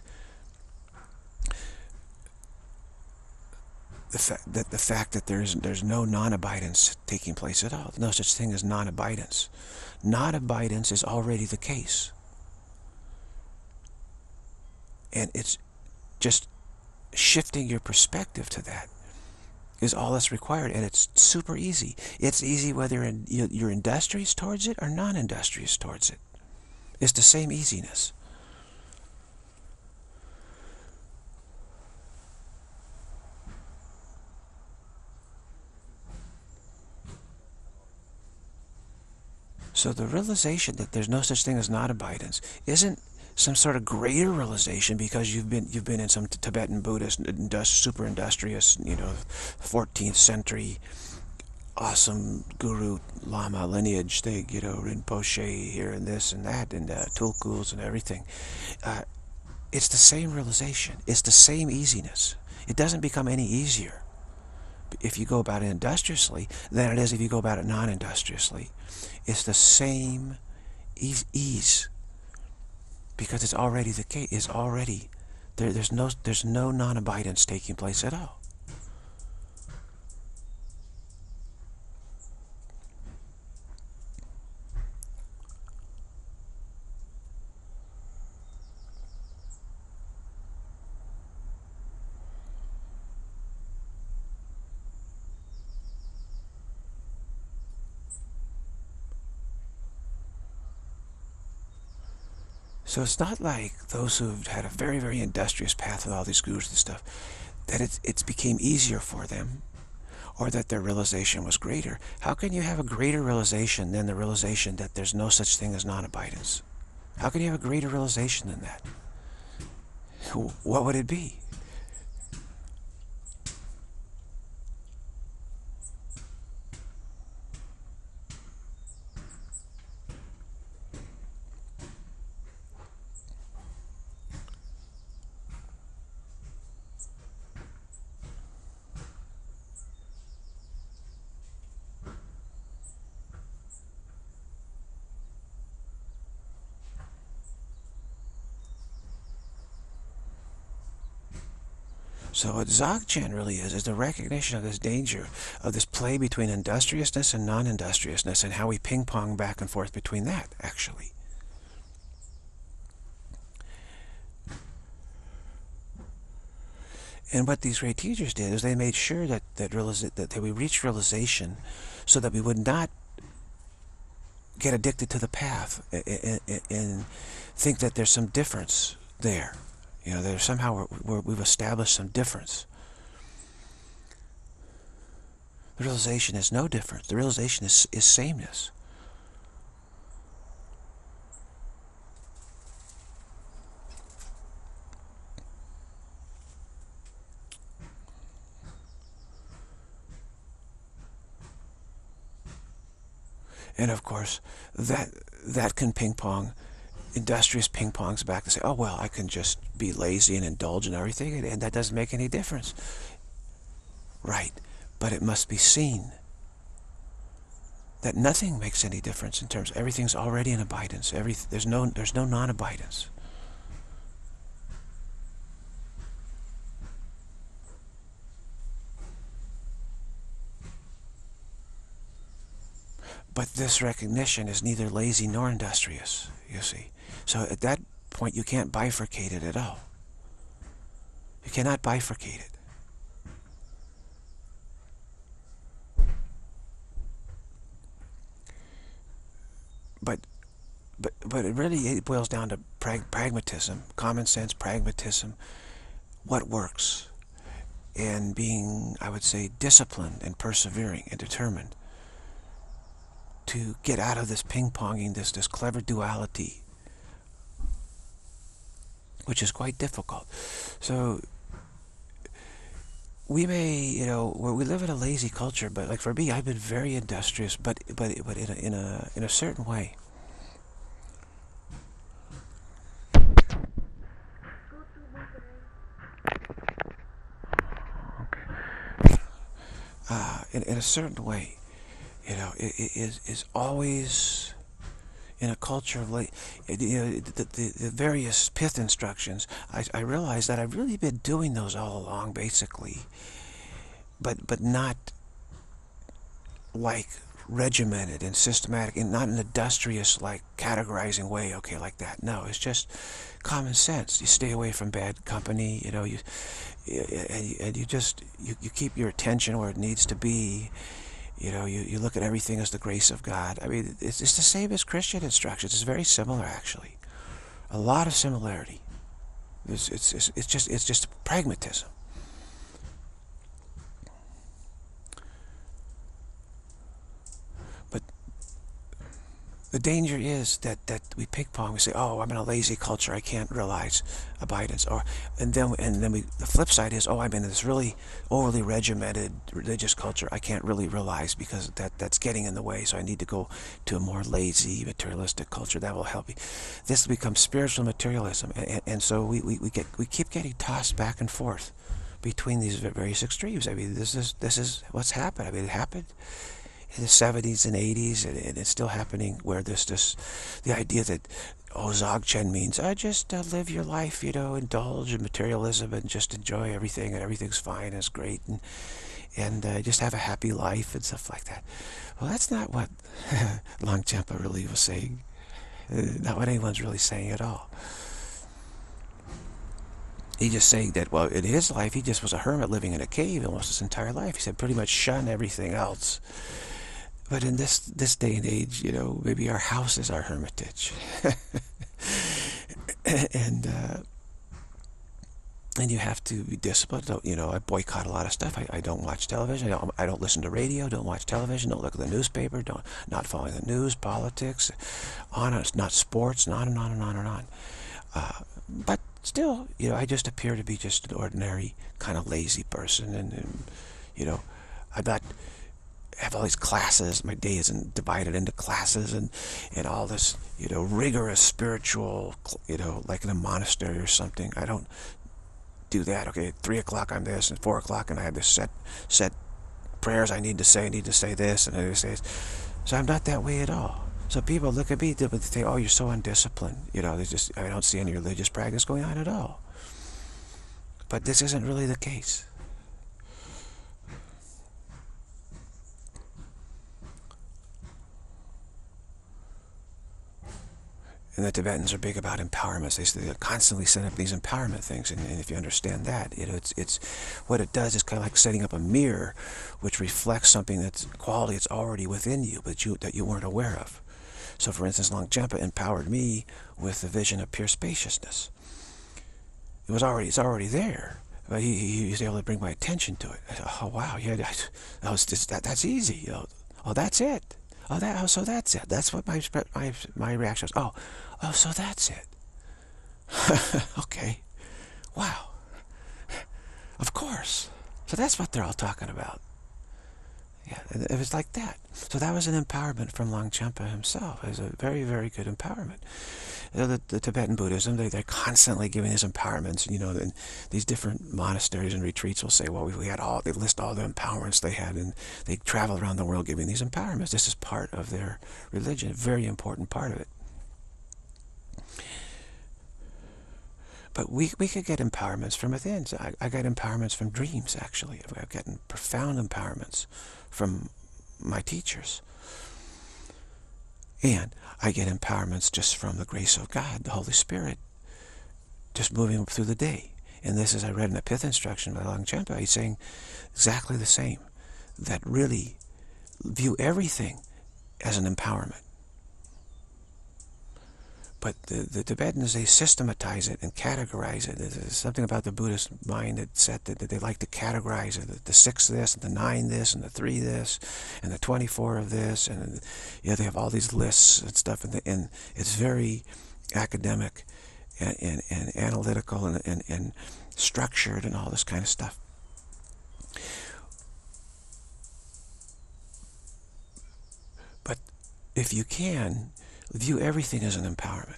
the fact that there's no non-abidance taking place at all. No such thing as non-abidance. Non-abidance is already the case. And it's just shifting your perspective to that is all that's required, and it's super easy. It's easy whether you're industrious towards it or non-industrious towards it. It's the same easiness. So the realization that there's no such thing as non-abidance isn't some sort of greater realization because you've been in some Tibetan Buddhist super industrious, you know, 14th century awesome guru lama lineage. They, you know, Rinpoche here and this and that and Tulkus and everything. It's the same realization. It's the same easiness. It doesn't become any easier if you go about it industriously than it is if you go about it non-industriously. It's the same ease. Because it's already the case. It's already there's no non-abidance taking place at all. So it's not like those who've had a very, very industrious path with all these gurus and stuff, that it became easier for them, or that their realization was greater. How can you have a greater realization than the realization that there's no such thing as non-abidance? How can you have a greater realization than that? What would it be? So what Dzogchen really is the recognition of this danger, of this play between industriousness and non-industriousness, and how we ping-pong back and forth between that, actually. And what these great teachers did is they made sure that we reached realization so that we would not get addicted to the path and think that there's some difference there. You know, there's somehow we've established some difference. The realization is no difference. The realization is sameness. And of course, that can ping-pong. Industrious ping-pongs back to say, oh, well, I can just be lazy and indulge in everything, and that doesn't make any difference. Right, but it must be seen that nothing makes any difference in terms of everything's already in abidance. There's no non-abidance. But this recognition is neither lazy nor industrious, you see. So at that point, you can't bifurcate it at all. You cannot bifurcate it. But it boils down to pragmatism, common sense, pragmatism, what works, and being, I would say, disciplined and persevering and determined to get out of this ping-ponging, this clever duality, which is quite difficult. So we may, you know, we live in a lazy culture, but like for me, I've been very industrious, but in a certain way. In a certain way, you know, it is always in a culture of you know, the various pith instructions. I realized that I've really been doing those all along, basically, but not like regimented and systematic, and not an industrious, like categorizing way. Okay, like that. No, it's just common sense. You stay away from bad company. You know, you keep your attention where it needs to be. You know, you look at everything as the grace of God. I mean, it's the same as Christian instructions. It's very similar, actually. A lot of similarity. It's just pragmatism. But the danger is that we ping-pong. We say, "Oh, I'm in a lazy culture. I can't realize abidance." And then the flip side is, "Oh, I'm in this really overly regimented religious culture. I can't really realize because that's getting in the way. So I need to go to a more lazy, materialistic culture that will help me." This becomes spiritual materialism, and so we keep getting tossed back and forth between these various extremes. I mean, this is what's happened. I mean, it happened in the 70s and 80s, and it's still happening, where there's the idea that, oh, Dzogchen means, just live your life, you know, indulge in materialism and just enjoy everything, and everything's fine, and it's great, and just have a happy life and stuff like that. Well, that's not what Longchenpa really was saying. Not what anyone's really saying at all. He's just saying that, well, in his life, he just was a hermit living in a cave almost his entire life. He said pretty much shun everything else. But in this day and age, you know, maybe our house is our hermitage. And And you have to be disciplined. You know, I boycott a lot of stuff. I don't watch television. I don't listen to radio. Don't watch television. Don't look at the newspaper. Not following the news, politics, on and not sports, and on and on and on and on. But still, you know, I just appear to be just an ordinary kind of lazy person, and you know, I'm not. I have all these classes. My day isn't divided into classes and all this, you know, rigorous spiritual, you know, like in a monastery or something. I don't do that. Okay, at 3 o'clock I'm this, and 4 o'clock, and I have this set prayers I need to say. I need to say this, and I need to say this. So I'm not that way at all. So people look at me, they say, "Oh, you're so undisciplined." You know, I don't see any religious practice going on at all. But this isn't really the case. And the Tibetans are big about empowerments. They constantly set up these empowerment things, and if you understand that, you know, it's what it does is kind of like setting up a mirror, which reflects something that's quality that's already within you, but that you weren't aware of. So, for instance, Longchenpa empowered me with the vision of pure spaciousness. It's already there, but he was able to bring my attention to it. I thought, oh wow, yeah, that's easy. You know, oh, that's it. So that's it. That's what my reaction was. Oh, so that's it. Okay. Wow. Of course. So that's what they're all talking about. Yeah, it was like that. So that was an empowerment from Longchenpa himself. It was a very, very good empowerment. You know, the Tibetan Buddhism, they're constantly giving these empowerments. You know, and these different monasteries and retreats will say, well, they list all the empowerments they had, and they travel around the world giving these empowerments. This is part of their religion, a very important part of it. But we could get empowerments from within. So I got empowerments from dreams, actually. I've gotten profound empowerments from my teachers. And I get empowerments just from the grace of God, the Holy Spirit, just moving through the day. And this, as I read in the Pith Instruction by Longchenpa, he's saying exactly the same. That really view everything as an empowerment. But the Tibetans, they systematize it and categorize it. There's something about the Buddhist mind that said that they like to categorize it. The 6 this, and the 9 this, and the 3 this, and the 24 of this, and you know, they have all these lists and stuff, and it's very academic and analytical and structured and all this kind of stuff. But if you can, view everything as an empowerment.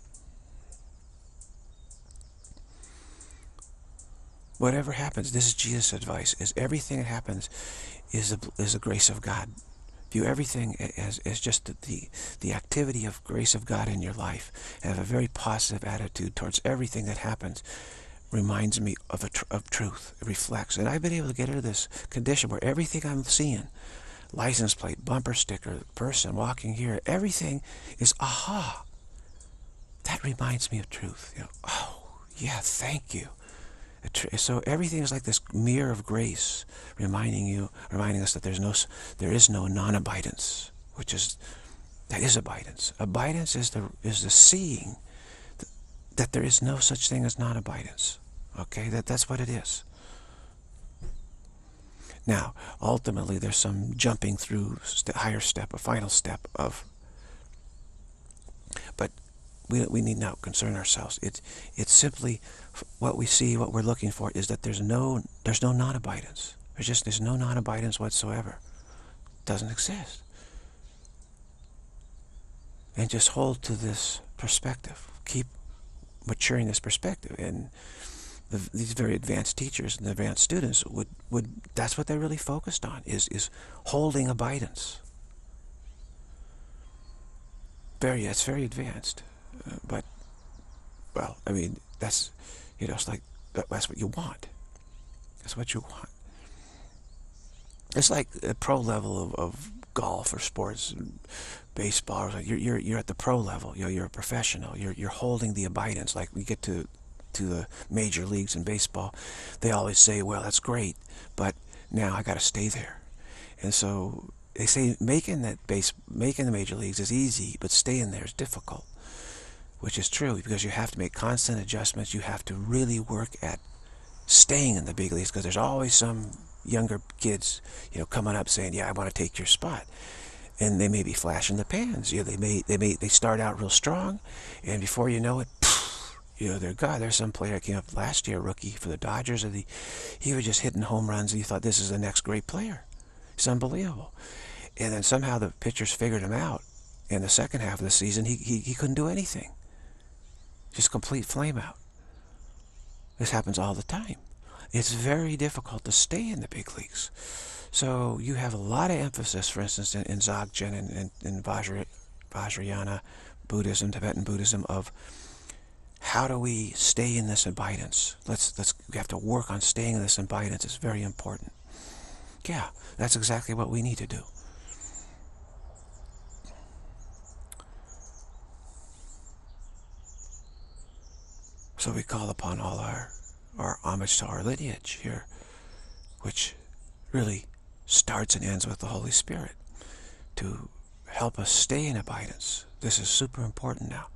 Whatever happens, this is Jesus' advice, is everything that happens is the grace of God. View everything as just the activity of grace of God in your life. And have a very positive attitude towards everything that happens. Reminds me of truth. It reflects. And I've been able to get into this condition where everything I'm seeing, license plate, bumper sticker, person walking here, everything is aha. That reminds me of truth. You know, oh yeah, thank you. So everything is like this mirror of grace, reminding us that there is no non-abidance, that is abidance. Abidance is the seeing that there is no such thing as non-abidance. Okay, that's what it is. Now, ultimately, there's some jumping through higher step, a final step of. But we need not concern ourselves. It's simply what we see, what we're looking for, is that there's no non-abidance. There's no non-abidance whatsoever. It doesn't exist. And just hold to this perspective. Keep maturing this perspective. And these very advanced teachers and advanced students would that's what they're really focused on, is holding abidance. It's very advanced. But, well, I mean, that's, you know, it's like, that's what you want. That's what you want. It's like a pro level of golf or sports, baseball. You're at the pro level. You're a professional. You're holding the abidance. Like we get to the major leagues in baseball, they always say, well, that's great, but now I got to stay there. And so they say making the major leagues is easy, but staying there is difficult. Which is true, because you have to make constant adjustments. You have to really work at staying in the big leagues, because there's always some younger kids, coming up saying, yeah, I want to take your spot. And they may be flashing the pans. They start out real strong, and before you know it, there's some player that came up last year, rookie for the Dodgers, and he was just hitting home runs, and you thought, this is the next great player. It's unbelievable. And then somehow the pitchers figured him out. In the second half of the season, he couldn't do anything. Just complete flame out. This happens all the time. It's very difficult to stay in the big leagues. So you have a lot of emphasis, for instance, in Dzogchen and in Vajrayana Buddhism, Tibetan Buddhism, of how do we stay in this abidance? We have to work on staying in this abidance. It's very important. Yeah, that's exactly what we need to do. So we call upon all our homage to our lineage here, which really starts and ends with the Holy Spirit, to help us stay in abidance. This is super important now.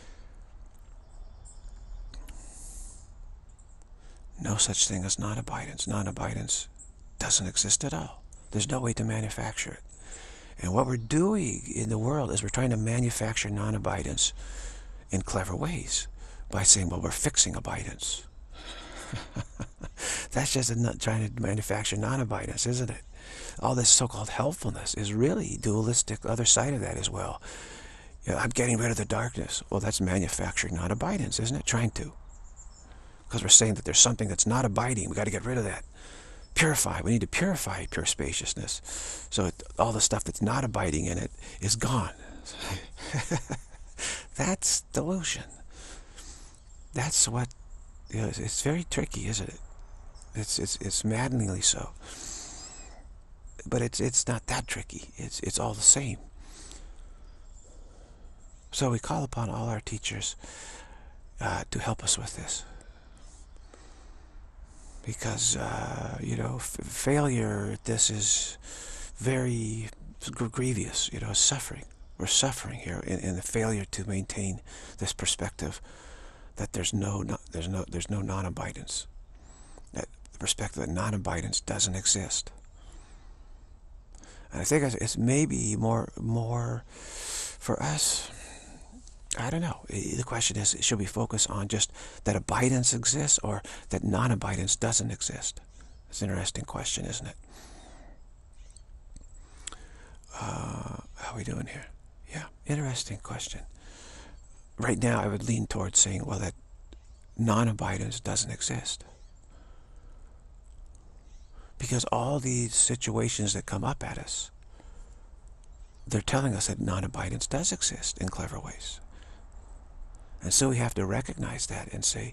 No such thing as non-abidance. Non-abidance doesn't exist at all. There's no way to manufacture it. And what we're doing in the world is we're trying to manufacture non-abidance in clever ways by saying, well, we're fixing abidance. That's just trying to manufacture non-abidance, isn't it? All this so-called helpfulness is really dualistic, other side of that as well. I'm getting rid of the darkness. Well, that's manufacturing non-abidance, isn't it? Trying to. Because we're saying that there's something that's not abiding. We've got to get rid of that. Purify. We need to purify pure spaciousness. So all the stuff that's not abiding in it is gone. That's delusion. That's what... it's very tricky, isn't it? It's maddeningly so. But it's not that tricky. It's all the same. So we call upon all our teachers to help us with this. Because, failure at this is very grievous, suffering. We're suffering here in the failure to maintain this perspective that there's no non-abidance. That the perspective that non-abidance doesn't exist. And I think it's maybe more for us. I don't know. The question is, should we focus on just that abidance exists, or that non-abidance doesn't exist? It's an interesting question, isn't it? How are we doing here? Yeah, interesting question. Right now, I would lean towards saying, well, that non-abidance doesn't exist. Because all these situations that come up at us, they're telling us that non-abidance does exist in clever ways. And so we have to recognize that and say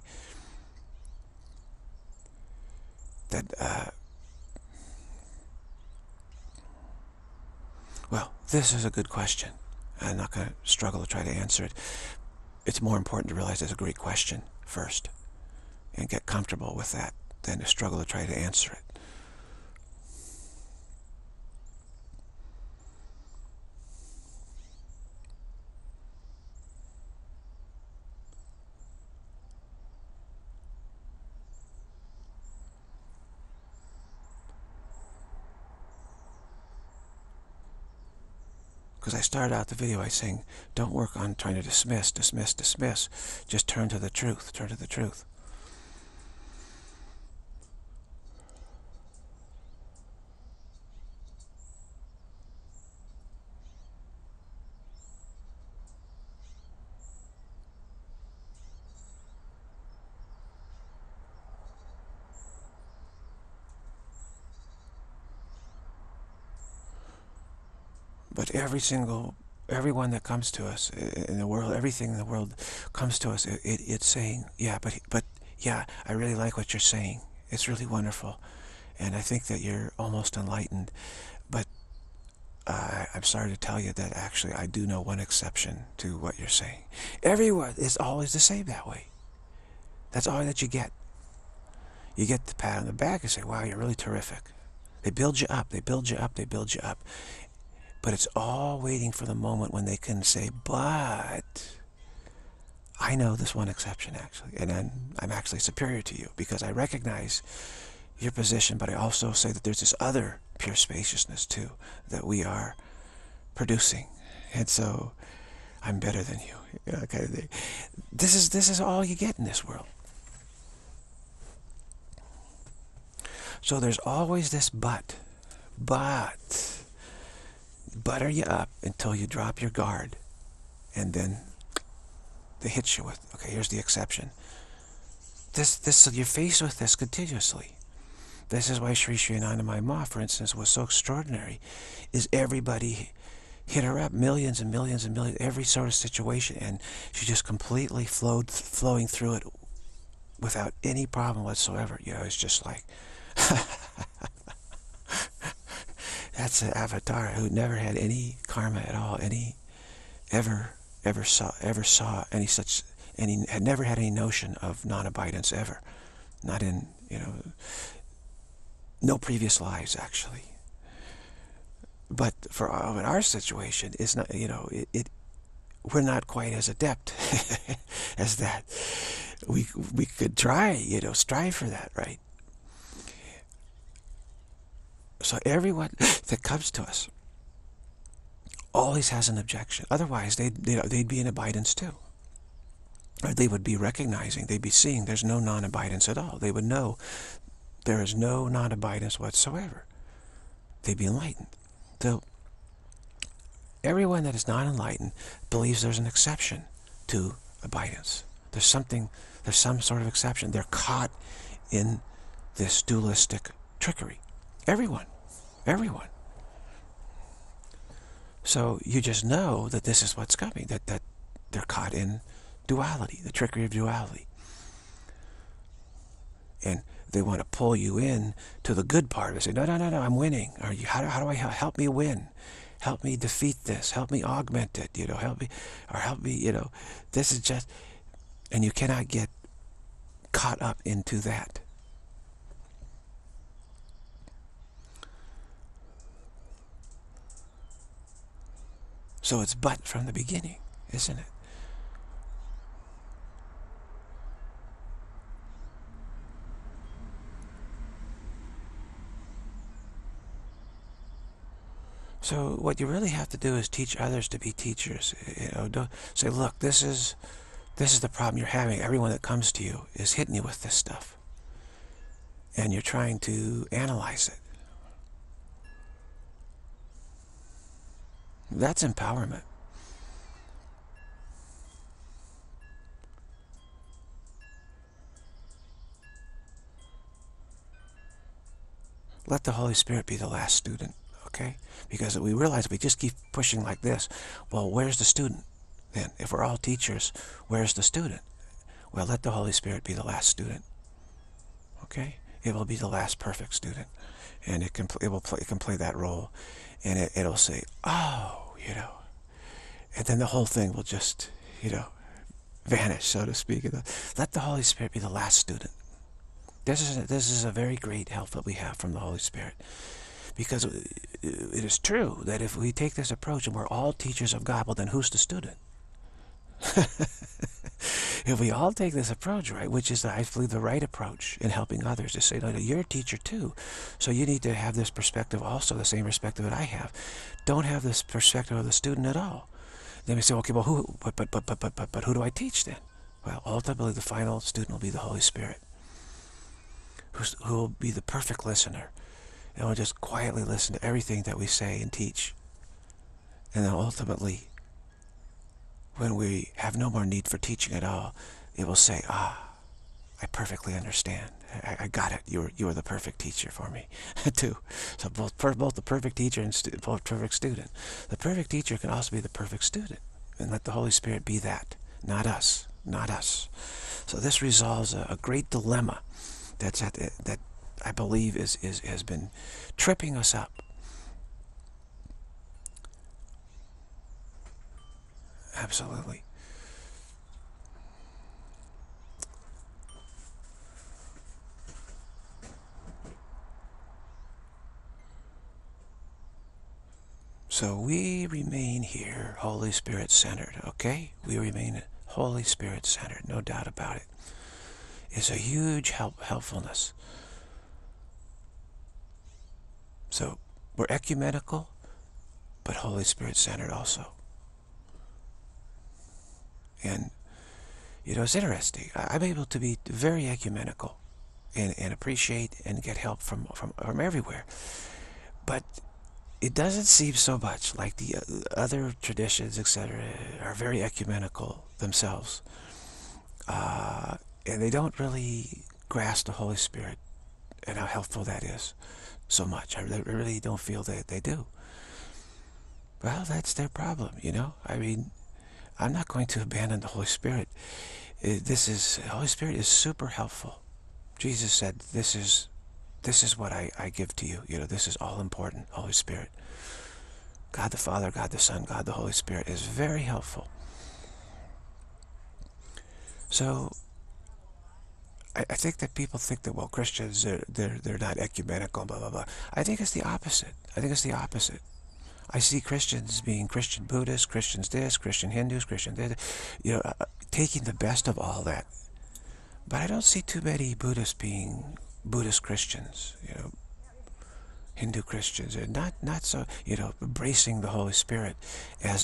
that, well, this is a good question. I'm not going to struggle to try to answer it. It's more important to realize it's a great question first and get comfortable with that than to struggle to try to answer it. Because I started out the video by saying, don't work on trying to dismiss. Just turn to the truth. Turn to the truth. But everyone that comes to us in the world, everything in the world comes to us, it's saying, yeah, but yeah, I really like what you're saying. It's really wonderful. And I think that you're almost enlightened. But I'm sorry to tell you that actually I do know one exception to what you're saying. Everyone is always the same that way. That's all that you get. You get the pat on the back and say, wow, you're really terrific. They build you up, they build you up, they build you up. But it's all waiting for the moment when they can say, but I know this one exception, actually, and then I'm actually superior to you because I recognize your position, but I also say that there's this other pure spaciousness too that we are producing, and so I'm better than you. Kind of thing. This is all you get in this world. So there's always this but butter you up until you drop your guard, and then they hit you with, okay, here's the exception. You're faced with this continuously. This is why Sri Sri Anandamayi Ma, for instance, was so extraordinary, is everybody hit her up, millions and millions and millions, every sort of situation, and she just completely flowing through it without any problem whatsoever. You know, it's just like, that's an avatar who never had any karma at all, ever saw any such, had never had any notion of non-abidance ever. Not in, no previous lives, actually. But for in our situation, it's not, we're not quite as adept as that. We could try, strive for that, right? So everyone that comes to us always has an objection. Otherwise, they'd be in abidance too. Or they would be recognizing, they'd be seeing there's no non-abidance at all. They would know there is no non-abidance whatsoever. They'd be enlightened. So everyone that is not enlightened believes there's an exception to abidance. There's some sort of exception. They're caught in this dualistic trickery. Everyone. So you just know that this is what's coming, that they're caught in duality, the trickery of duality. And they want to pull you in to the good part of it. Say, no, I'm winning. Or how do I help me win? Help me defeat this. Help me augment it. Help me. This is just, and you cannot get caught up into that. So it's but from the beginning, isn't it? So what you really have to do is teach others to be teachers. Don't say, look, this is the problem you're having. Everyone that comes to you is hitting you with this stuff, and you're trying to analyze it. That's empowerment. Let the Holy Spirit be the last student, okay? Because we realize if we just keep pushing like this, well, where's the student then? If we're all teachers, where's the student? Well, let the Holy Spirit be the last student, okay? It will be the last perfect student, and it can play that role, and it'll say, oh, and then the whole thing will just, vanish, so to speak. Let the Holy Spirit be the last student. This is a very great help that we have from the Holy Spirit, because it is true that if we take this approach and we're all teachers of God, well, then who's the student? If we all take this approach, right, which is, I believe, the right approach in helping others, to say, no, you're a teacher too, so you need to have this perspective also, the same perspective that I have. Don't have this perspective of the student at all. Then we say, okay, well, but who do I teach then? Well, ultimately, the final student will be the Holy Spirit, who will be the perfect listener, and will just quietly listen to everything that we say and teach. And then ultimately, when we have no more need for teaching at all, it will say, I perfectly understand. I got it. You are the perfect teacher for me, too. So both the perfect teacher and both perfect student. The perfect teacher can also be the perfect student, and let the Holy Spirit be that, not us, not us. So this resolves a great dilemma that I believe has been tripping us up. Absolutely. So we remain here, Holy Spirit centered, okay? We remain Holy Spirit centered, no doubt about it. It's a huge helpfulness. So we're ecumenical, but Holy Spirit centered also. And it's interesting. I'm able to be very ecumenical and appreciate and get help from everywhere. But it doesn't seem so much like the other traditions, etc., are very ecumenical themselves. And they don't really grasp the Holy Spirit and how helpful that is so much. I really don't feel that they do. Well, that's their problem, I mean, I'm not going to abandon the Holy Spirit. The Holy Spirit is super helpful. Jesus said, this is what I give to you. This is all important, Holy Spirit. God the Father, God the Son, God the Holy Spirit is very helpful. So I think that people think that, well, Christians, they're not ecumenical, blah, blah, blah. I think it's the opposite. I see Christians being Christian Buddhists, Christians this, Christian Hindus, Christian this, taking the best of all that. But I don't see too many Buddhists being Buddhist Christians, Hindu Christians, and not so, embracing the Holy Spirit as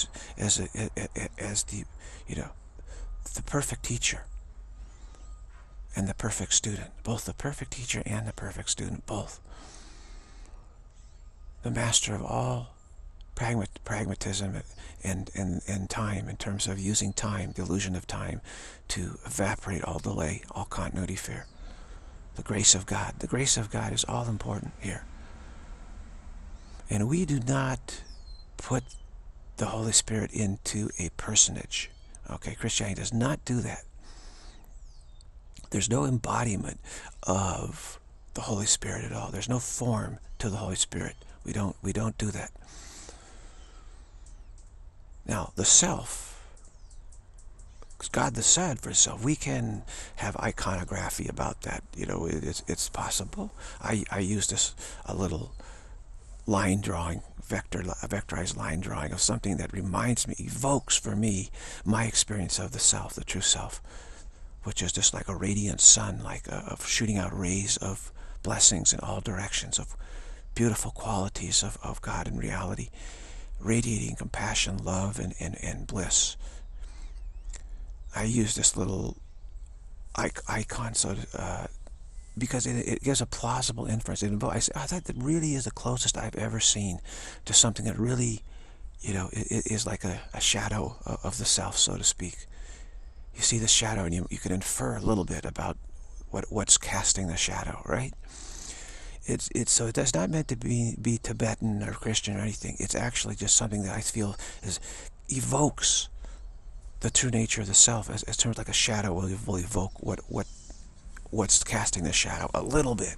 the, the perfect teacher and the perfect student, both the perfect teacher and the perfect student, both. The master of all pragmatism and time, in terms of using time, the illusion of time, to evaporate all delay, all continuity fear. The grace of God. The grace of God is all important here. And we do not put the Holy Spirit into a personage. Okay, Christianity does not do that. There's no embodiment of the Holy Spirit at all. There's no form to the Holy Spirit. We don't do that. Now, the self, God the Son for self, we can have iconography about that. It's possible. I use this a little line drawing, vectorized line drawing of something that reminds me, evokes for me, my experience of the self, the true self, which is just like a radiant sun, of shooting out rays of blessings in all directions, of beautiful qualities of God and reality, radiating compassion, love, and bliss. I use this little icon because it gives a plausible inference. I thought that really is the closest I've ever seen to something that really, it is like a shadow of the self, so to speak. You see the shadow, and you can infer a little bit about what's casting the shadow, right? So it's not meant to be Tibetan or Christian or anything. It's actually just something that I feel evokes the true nature of the self, as terms like a shadow will evoke what's casting the shadow a little bit.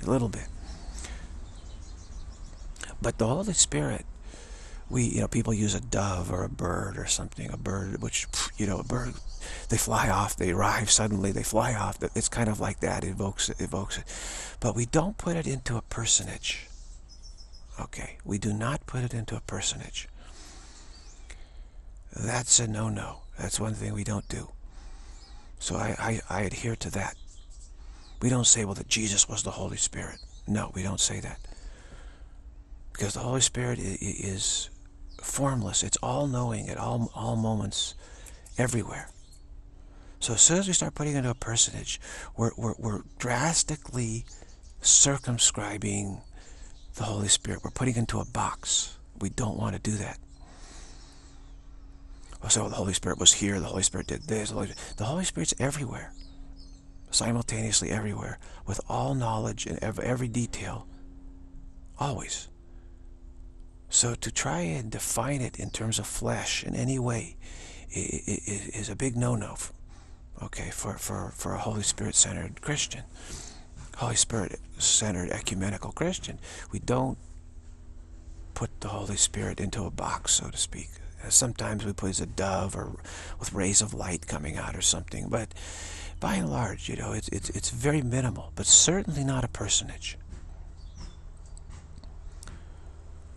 But the Holy Spirit, people use a dove or a bird or something, a bird which, a bird, they fly off, they arrive suddenly, they fly off. It's kind of like that, evokes it. But we don't put it into a personage. Okay, we do not put it into a personage. That's a no-no. That's one thing we don't do. So I adhere to that. We don't say, well, that Jesus was the Holy Spirit. No, we don't say that. Because the Holy Spirit is formless. It's all-knowing at all moments, everywhere. So as soon as we start putting it into a personage, we're drastically circumscribing the Holy Spirit. We're putting it into a box. We don't want to do that. So the Holy Spirit was here, the Holy Spirit did this. The Holy Spirit's everywhere, simultaneously everywhere, with all knowledge and every detail, always. So to try and define it in terms of flesh in any way is a big no-no, okay, for a Holy Spirit-centered Christian, Holy Spirit-centered ecumenical Christian. We don't put the Holy Spirit into a box, so to speak. Sometimes we put as a dove or with rays of light coming out or something, but by and large, it's very minimal, but certainly not a personage.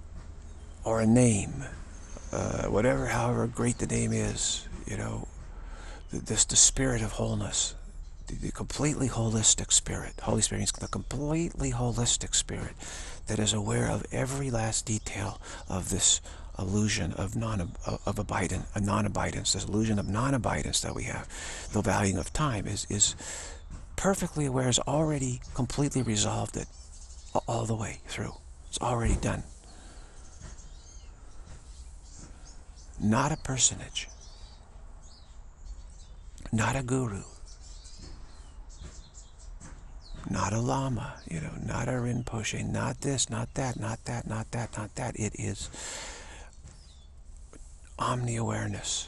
Or a name, however great the name is, the spirit of wholeness, the completely holistic spirit. Holy Spirit means the completely holistic spirit that is aware of every last detail of this illusion of non-abidance, this illusion of non-abidance that we have. The valuing of time is perfectly aware, is already completely resolved it all the way through. It's already done. Not a personage, not a guru, not a lama, not a Rinpoche, not this, not that, not that, not that, not that. It is omni-awareness,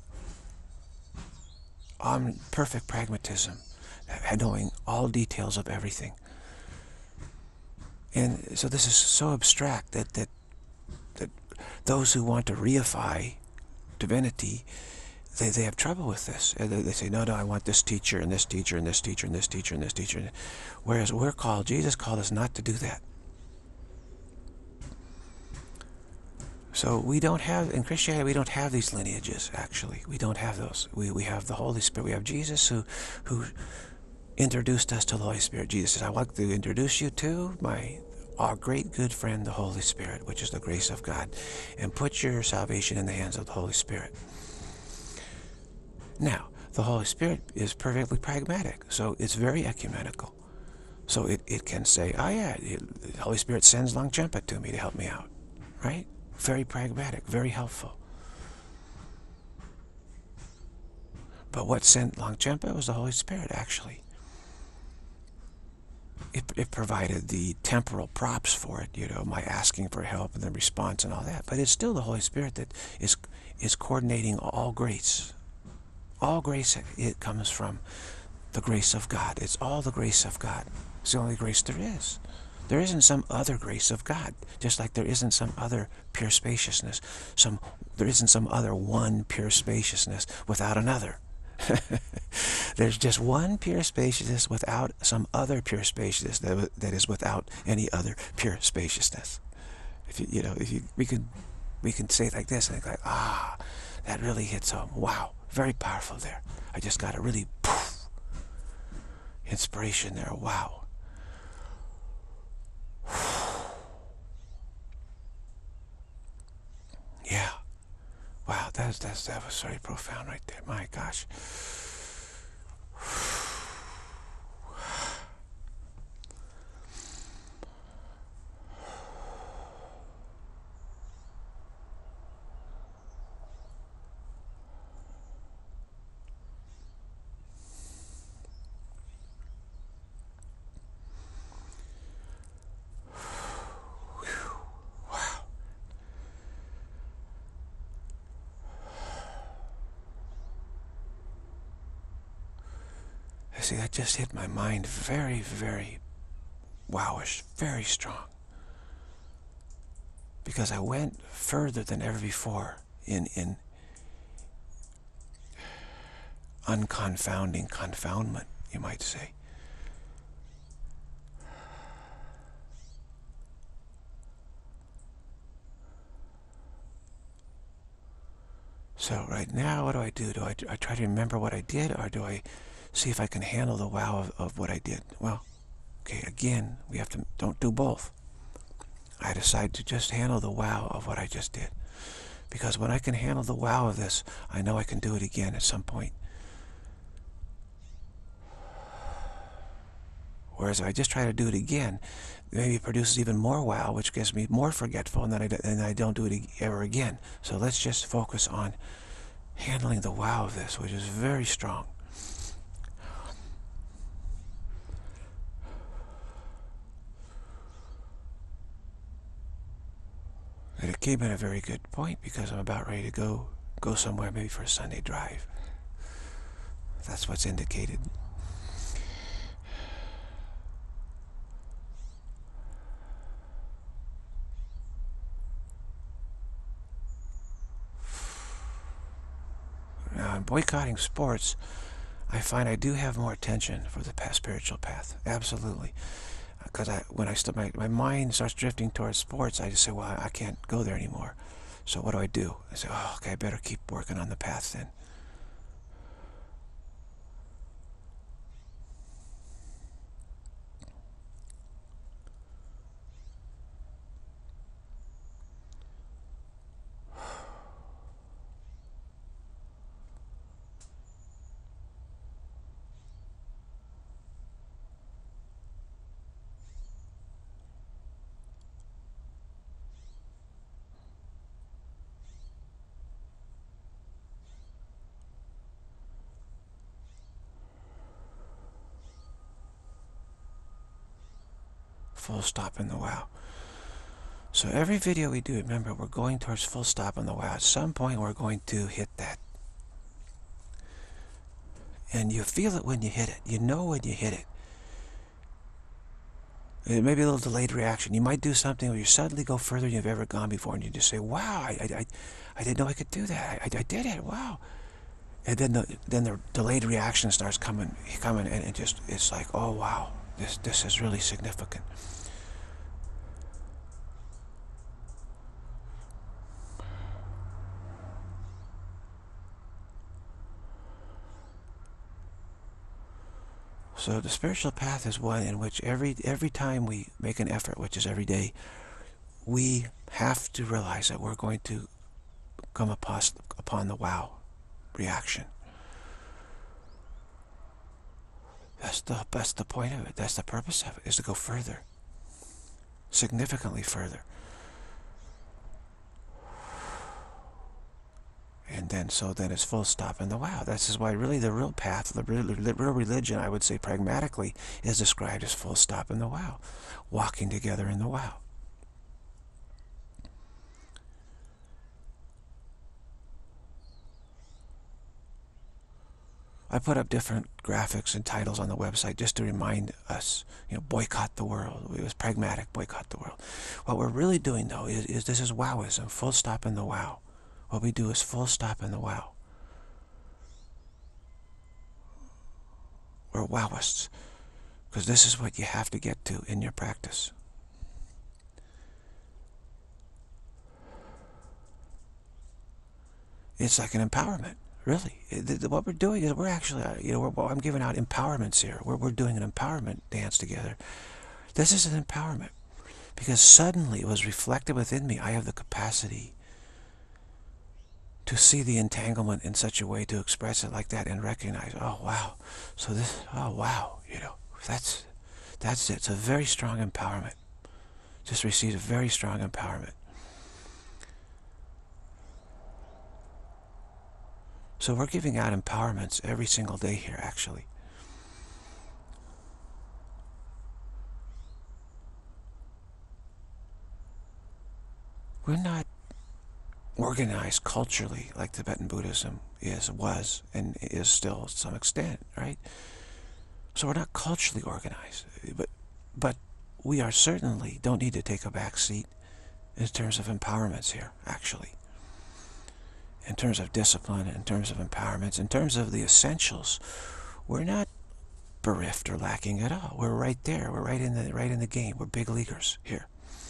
perfect pragmatism, knowing all details of everything. And so this is so abstract that those who want to reify divinity, they have trouble with this. They say, no, I want this teacher and this teacher and this teacher and this teacher and this teacher. Whereas Jesus called us not to do that. So we don't have, in Christianity, we don't have these lineages, actually. We don't have those. We have the Holy Spirit. We have Jesus who introduced us to the Holy Spirit. Jesus says, I want to introduce you to our great good friend, the Holy Spirit, which is the grace of God, and put your salvation in the hands of the Holy Spirit. Now, the Holy Spirit is perfectly pragmatic, so it's very ecumenical. So it can say, oh yeah, the Holy Spirit sends Longchenpa to me to help me out, right? Very pragmatic, very helpful. But what sent Longchenpa was the Holy Spirit, actually. It provided the temporal props for it, my asking for help and the response and all that. But it's still the Holy Spirit that is coordinating all grace. All grace, it comes from the grace of God. It's all the grace of God. It's the only grace there is. There isn't some other grace of God, just like there isn't some other pure spaciousness. There isn't some other one pure spaciousness without another. There's just one pure spaciousness without some other pure spaciousness that is without any other pure spaciousness. We can say it like this, and think like, that really hits home. Wow, very powerful there. I just got a really inspiration there. Wow. Yeah. Wow, that was very profound right there. My gosh. See, that just hit my mind very, very wowish, very strong. Because I went further than ever before in unconfounding confoundment, you might say. So right now, what do? Do I try to remember what I did, or do I see if I can handle the wow of what I did? Well, okay, again, we have to, don't do both. I decide to just handle the wow of what I just did. Because when I can handle the wow of this, I know I can do it again at some point. Whereas if I just try to do it again, maybe it produces even more wow, which gets me more forgetful, and then I don't do it ever again. So let's just focus on handling the wow of this, which is very strong. And it came at a very good point, because I'm about ready to go somewhere, maybe for a Sunday drive. That's what's indicated. Now, in boycotting sports, I find I do have more attention for the spiritual path. Absolutely. Because when my mind starts drifting towards sports, I just say, well, I can't go there anymore. So what do? I say, oh, okay, I better keep working on the path then. full stop in the wow. So every video we do, remember, we're going towards full stop in the wow. At some point, we're going to hit that. And you feel it when you hit it. You know when you hit it. It may be a little delayed reaction. You might do something where you suddenly go further than you've ever gone before, and you just say, wow, I didn't know I could do that. I did it, wow. And then the delayed reaction starts coming, and it just, it's like, oh wow, this is really significant. So the spiritual path is one in which every time we make an effort, which is every day, we have to realize that we're going to come upon the wow reaction. That's the point of it. That's the purpose of it, is to go further, significantly further. And then, so then it's full stop in the wow. This is why really the real path, the real religion, I would say pragmatically, is described as full stop in the wow. Walking together in the wow. I put up different graphics and titles on the website just to remind us, boycott the world. It was pragmatic, boycott the world. What we're really doing, though, is this is wowism, full stop in the wow. What we do is full stop in the wow. We're wowists, because this is what you have to get to in your practice. It's like an empowerment, really. What we're doing is we're actually, I'm giving out empowerments here. We're doing an empowerment dance together. This is an empowerment, because suddenly it was reflected within me. I have the capacity to see the entanglement in such a way, to express it like that and recognize, oh wow, so this, oh wow, that's it. It's a very strong empowerment. Just received a very strong empowerment. So we're giving out empowerments every single day here, actually. We're not organized culturally like Tibetan Buddhism was, and is still to some extent, right? So we're not culturally organized, but we are certainly don't need to take a back seat in terms of empowerments here, actually. In terms of discipline, in terms of empowerments, in terms of the essentials, we're not bereft or lacking at all. We're right there. We're right in the game. We're big leaguers here.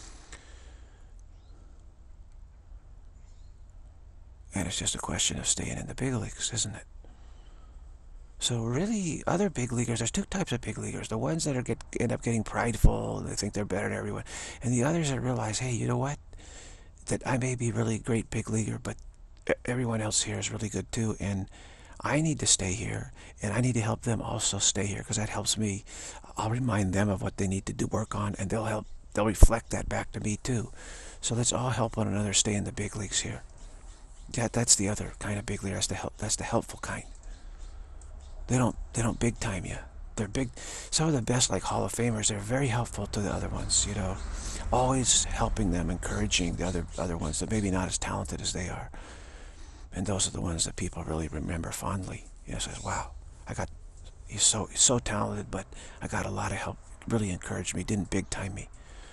And it's just a question of staying in the big leagues, isn't it? So really, other big leaguers, there's two types of big leaguers. The ones that end up getting prideful, they think they're better than everyone. And the others that realize, hey, you know what? That I may be really great big leaguer, but everyone else here is really good too. And I need to stay here, and I need to help them also stay here, because that helps me. I'll remind them of what they need to do work on, and they'll reflect that back to me too. So let's all help one another stay in the big leagues here. That's the other kind of big leader. That's the helpful kind. They don't big time you. They're big. Some of the best, like Hall of Famers, they're very helpful to the other ones. Always helping them, encouraging the other ones that maybe not as talented as they are. And those are the ones that people really remember fondly. Says, wow, he's so talented, but I got a lot of help. Really encouraged me. Didn't big time me.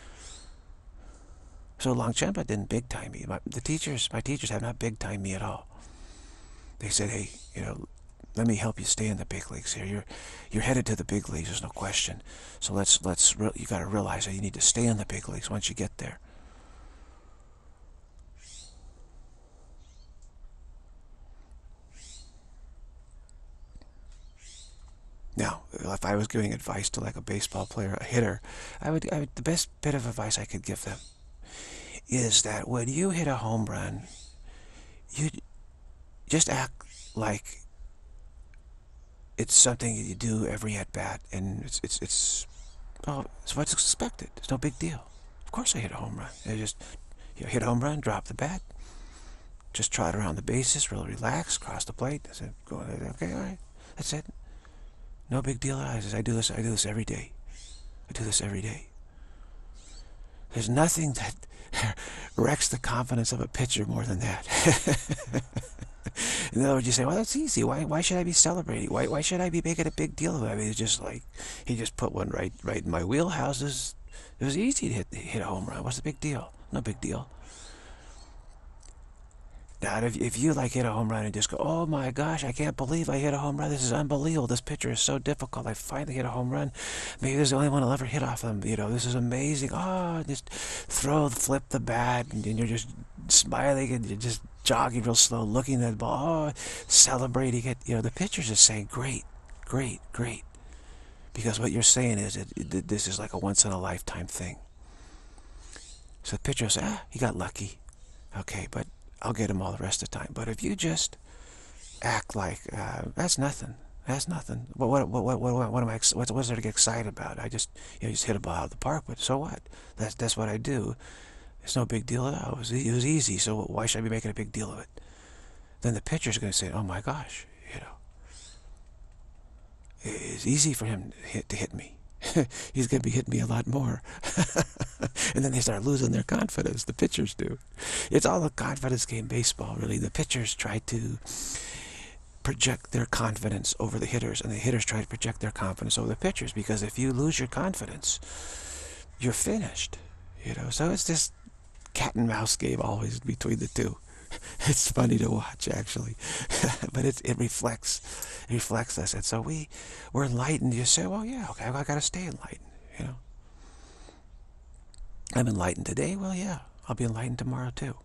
So Longchenpa didn't big time me. My teachers have not big timed me at all. They said, hey, let me help you stay in the big leagues here. You're headed to the big leagues. There's no question. So you got to realize that you need to stay in the big leagues once you get there. Now, if I was giving advice to like a baseball player, a hitter, the best bit of advice I could give them is that when you hit a home run, you just act like it's something you do every at bat, and it's what's expected. It's no big deal. Of course, I hit a home run. You hit a home run, drop the bat, just trot around the bases, real relaxed, cross the plate. I said, go okay, all right, that's it. No big deal. I do this every day. I do this every day. There's nothing that wrecks the confidence of a pitcher more than that. In other words, you say, well, that's easy. Why should I be celebrating? Why should I be making a big deal of it? I mean, it's just like, he just put one right in my wheelhouses. It was easy to hit a home run. What's the big deal? No big deal. Now, if you like hit a home run and just go, oh my gosh, I can't believe I hit a home run. This is unbelievable. This pitcher is so difficult. I finally hit a home run. Maybe this is the only one I'll ever hit off them. You know, this is amazing. Oh, just flip the bat, and you're just smiling and you're just jogging real slow, looking at the ball, celebrating it. You know, the pitcher's just saying, great, great, great. Because what you're saying is that this is like a once-in-a-lifetime thing. So the pitcher will say, he got lucky. Okay, but I'll get him all the rest of the time. But if you just act like, that's nothing. That's nothing. What am I? What's there to get excited about? I just hit a ball out of the park. But so what? That's what I do. It's no big deal at all. It was easy. So why should I be making a big deal of it? Then the pitcher's going to say, oh my gosh, it's easy for him to hit me. He's going to be hitting me a lot more. And then they start losing their confidence. The pitchers do. It's all a confidence game, baseball, really. The pitchers try to project their confidence over the hitters, and the hitters try to project their confidence over the pitchers, because if you lose your confidence, you're finished. So it's this cat and mouse game always between the two. It's funny to watch, actually. But it reflects us. And so we're enlightened. You say, well, yeah, okay, I got to stay enlightened, I'm enlightened today. Well, yeah, I'll be enlightened tomorrow too.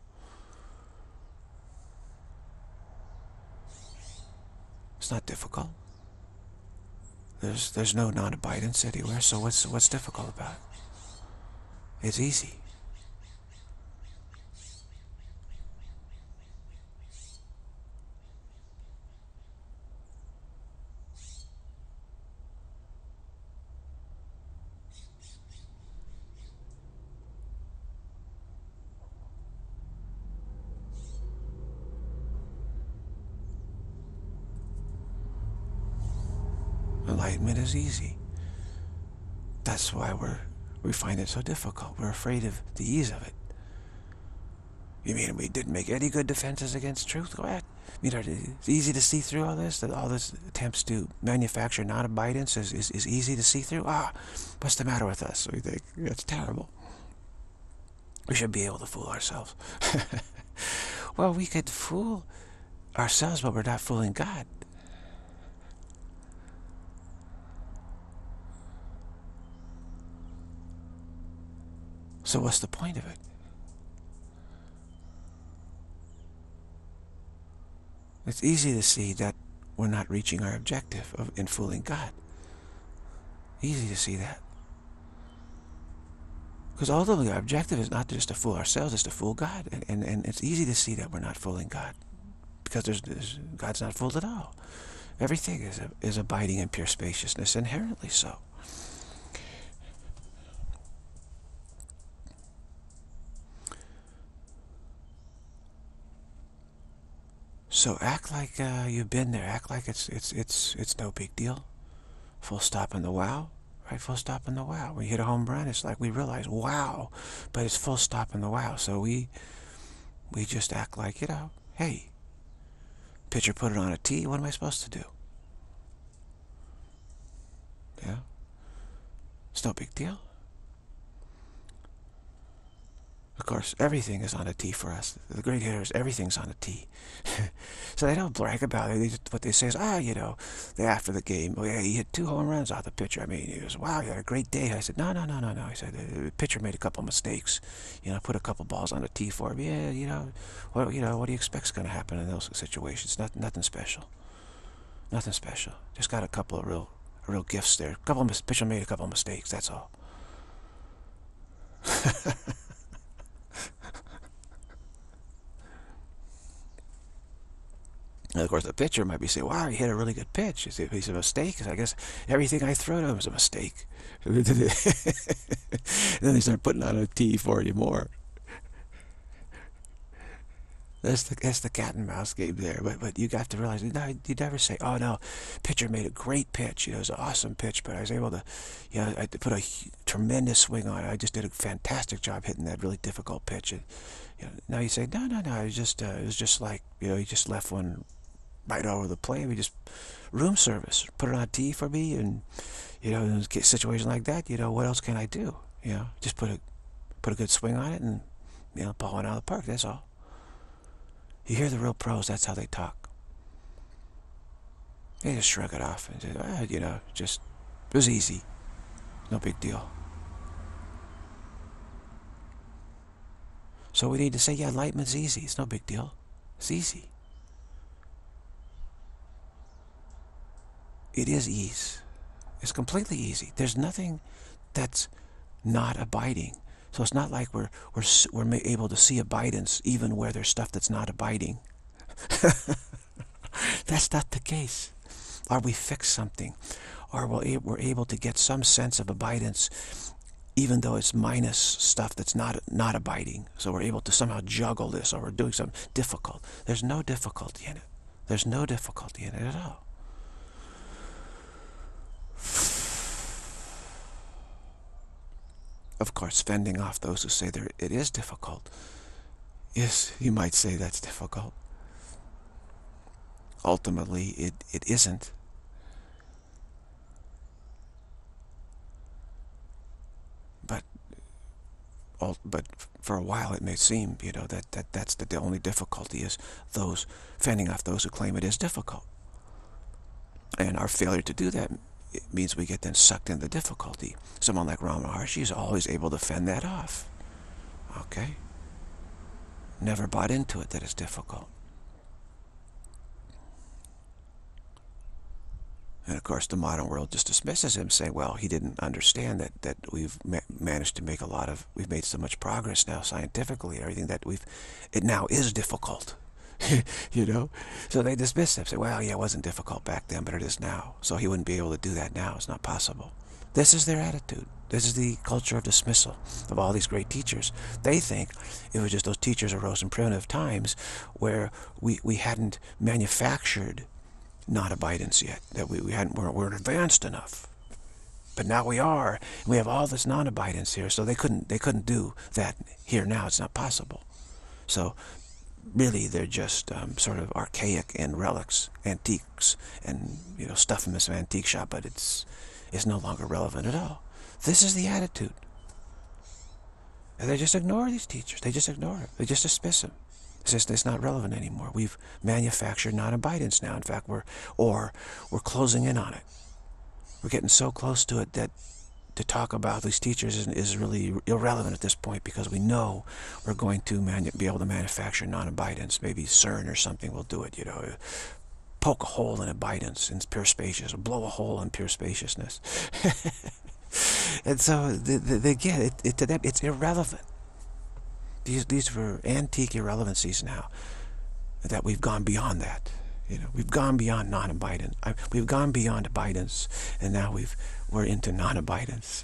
It's not difficult. There's no non-abidance anywhere, so what's difficult about it? It's easy. Enlightenment is easy. That's why we find it so difficult. We're afraid of the ease of it. You mean we didn't make any good defenses against truth? Go ahead. It's easy to see through all this? That all this attempts to manufacture non-abidance is easy to see through? What's the matter with us? We think that's terrible. We should be able to fool ourselves. Well, we could fool ourselves, but we're not fooling God. So what's the point of it? It's easy to see that we're not reaching our objective in fooling God. Easy to see that. Because ultimately our objective is not just to fool ourselves, it's to fool God. And it's easy to see that we're not fooling God. Because God's not fooled at all. Everything is abiding in pure spaciousness, inherently so. So act like you've been there. Act like it's no big deal. Full stop in the wow, right? Full stop in the wow. When you hit a home run, it's like we realize wow, but it's full stop in the wow. So we just act like, hey, pitcher put it on a tee. What am I supposed to do? Yeah, it's no big deal. Of course, everything is on a tee for us. The great hitters, everything's on a tee. So they don't brag about it. What they say is, after the game, oh yeah, he hit 2 home runs off the pitcher. I mean, he was, wow, you had a great day. I said, no. I said, the pitcher made a couple mistakes. Put a couple balls on the tee for him. Yeah, what do you expect's going to happen in those situations? Nothing special. Nothing special. Just got a couple of real gifts there. Pitcher made a couple of mistakes. That's all. And of course, the pitcher might be saying, wow, he hit a really good pitch. It's a mistake. I guess everything I threw to him was a mistake. And then they start putting on a tee for you more. That's the cat and mouse game there. But you got to realize, no, you never say, oh no, pitcher made a great pitch. You know, it was an awesome pitch, but I was able to, you know, I put a tremendous swing on it. I just did a fantastic job hitting that really difficult pitch. And you know, now you say, no, it was just like, you know, you just left one right over the plate. We just room service, put it on tee for me, and you know, in a situation like that, you know, what else can I do? You know, just put a good swing on it, and you know, ball went out of the park. That's all. You hear the real pros, that's how they talk. They just shrug it off and say, you know, just, it was easy. No big deal. So we need to say, yeah, enlightenment's easy. It's no big deal. It's easy. It is ease. It's completely easy. There's nothing that's not abiding. So it's not like we're able to see abidance even where there's stuff that's not abiding. That's not the case. Or we fix something, or we're able to get some sense of abidance even though it's minus stuff that's not abiding. So we're able to somehow juggle this, or we're doing something difficult. There's no difficulty in it. There's no difficulty in it at all. Of course, fending off those who say it is difficult. Yes, you might say that's difficult. Ultimately, it isn't. But for a while it may seem, you know, that's the only difficulty, is those fending off those who claim it is difficult. And our failure to do that, it means we get then sucked into difficulty. Someone like Ramana Maharshi is always able to fend that off. Okay? Never bought into it that it's difficult. And of course the modern world just dismisses him, saying, well, he didn't understand that we've managed to make we've made so much progress now scientifically, everything that it now is difficult. You know? So they dismiss him, say, well, yeah, it wasn't difficult back then, but it is now. So he wouldn't be able to do that now. It's not possible. This is their attitude. This is the culture of dismissal of all these great teachers. They think it was just those teachers arose in primitive times where we hadn't manufactured non-abidance yet, that we weren't advanced enough. But now we are. And we have all this non-abidance here, so they couldn't do that here now. It's not possible. So really they're just sort of archaic and relics, antiques, and you know, stuff in this antique shop, but it's no longer relevant at all. This is the attitude. And they just ignore these teachers. They just ignore it. They just dismiss them. It's not relevant anymore. We've manufactured non-abidance now. In fact, we're closing in on it. We're getting so close to it that to talk about these teachers is really irrelevant at this point, because we know we're going to be able to manufacture non-abidance. Maybe CERN or something will do it, you know. Poke a hole in abidance, in pure spaciousness, or blow a hole in pure spaciousness. And so, again, to them, it's irrelevant. These were antique irrelevancies now, that we've gone beyond that. You know, we've gone beyond non-abidance. We've gone beyond abidance, and now we're into non-abidance.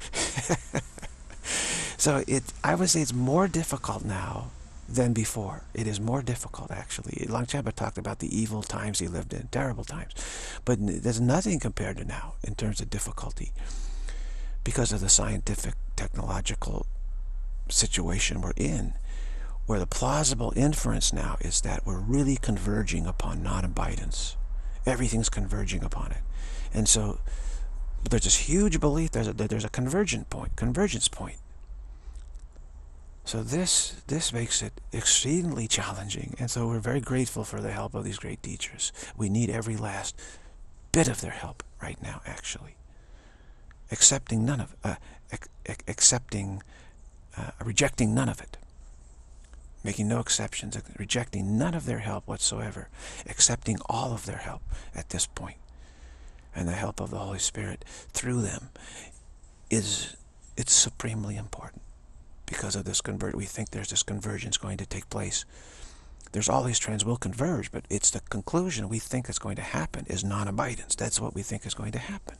So I would say it's more difficult now than before. It is more difficult, actually. Longchenpa talked about the evil times he lived in, terrible times. But there's nothing compared to now in terms of difficulty, because of the scientific, technological situation we're in, where the plausible inference now is that we're really converging upon non-abidance. Everything's converging upon it. And so there's this huge belief that there's a convergence point. So this makes it exceedingly challenging. And so we're very grateful for the help of these great teachers. We need every last bit of their help right now, actually. Rejecting none of it. Making no exceptions, rejecting none of their help whatsoever, accepting all of their help at this point. And the help of the Holy Spirit through them it's supremely important. Because of this we think there's this convergence going to take place. There's all these trends will converge, but it's the conclusion we think is going to happen is non-abidance. That's what we think is going to happen.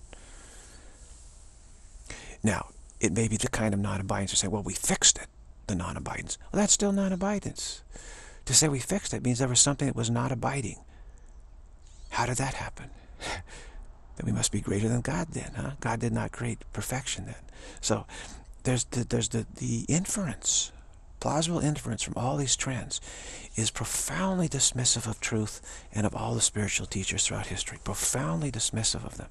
Now, it may be the kind of non-abidance to say, well, we fixed it, the non-abidance. Well, that's still non-abidance. To say we fixed it means there was something that was not abiding. How did that happen? Then we must be greater than God then, huh? God did not create perfection then. So there's the inference, plausible inference from all these trends is profoundly dismissive of truth and of all the spiritual teachers throughout history. Profoundly dismissive of them.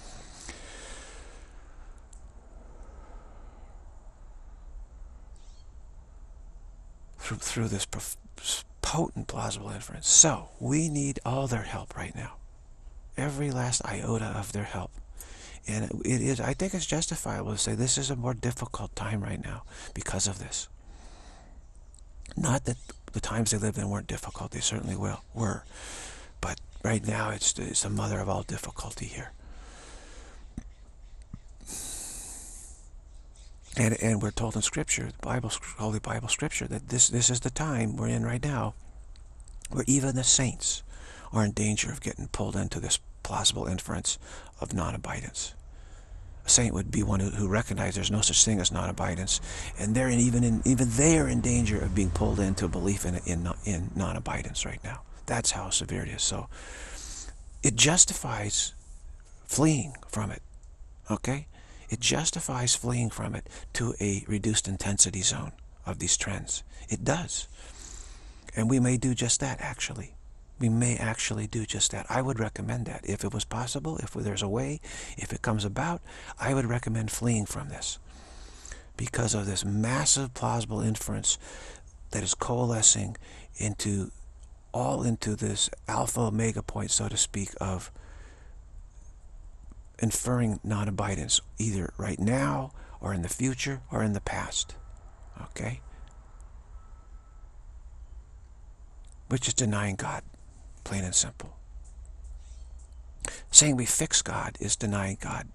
Through this potent plausible inference. So we need all their help right now. Every last iota of their help. And it is, I think it's justifiable to say this is a more difficult time right now because of this. Not that the times they lived in weren't difficult, they certainly were. But right now it's the mother of all difficulty here. And we're told in Scripture, the Bible, Holy Bible Scripture, that this is the time we're in right now where even the saints are in danger of getting pulled into this plausible inference of non-abidance. A saint would be one who recognizes there's no such thing as non-abidance, and they're even they are in danger of being pulled into a belief in non-abidance right now. That's how severe it is. So it justifies fleeing from it. Okay? It justifies fleeing from it to a reduced intensity zone of these trends. It does. And we may do just that, actually. We may actually do just that. I would recommend that. If it was possible, if there's a way, if it comes about, I would recommend fleeing from this. Because of this massive plausible inference that is coalescing into this alpha omega point, so to speak, of inferring non-abidance, either right now, or in the future, or in the past. Okay? Which is denying God, plain and simple. Saying we fix God is denying God.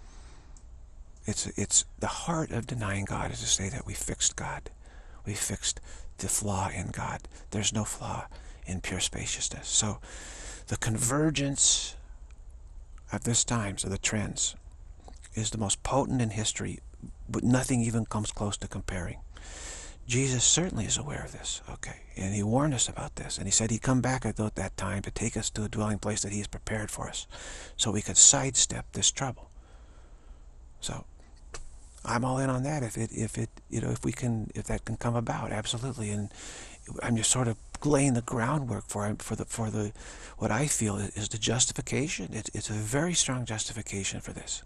It's the heart of denying God is to say that we fixed God. We fixed the flaw in God. There's no flaw in pure spaciousness. So the convergence of this times, of the trends, is the most potent in history, but nothing even comes close to comparing. Jesus certainly is aware of this, okay, and he warned us about this, and he said he'd come back at that time to take us to a dwelling place that he has prepared for us, so we could sidestep this trouble. So I'm all in on that. If that can come about, absolutely. And I'm just sort of laying the groundwork for what I feel is the justification. It's a very strong justification for this.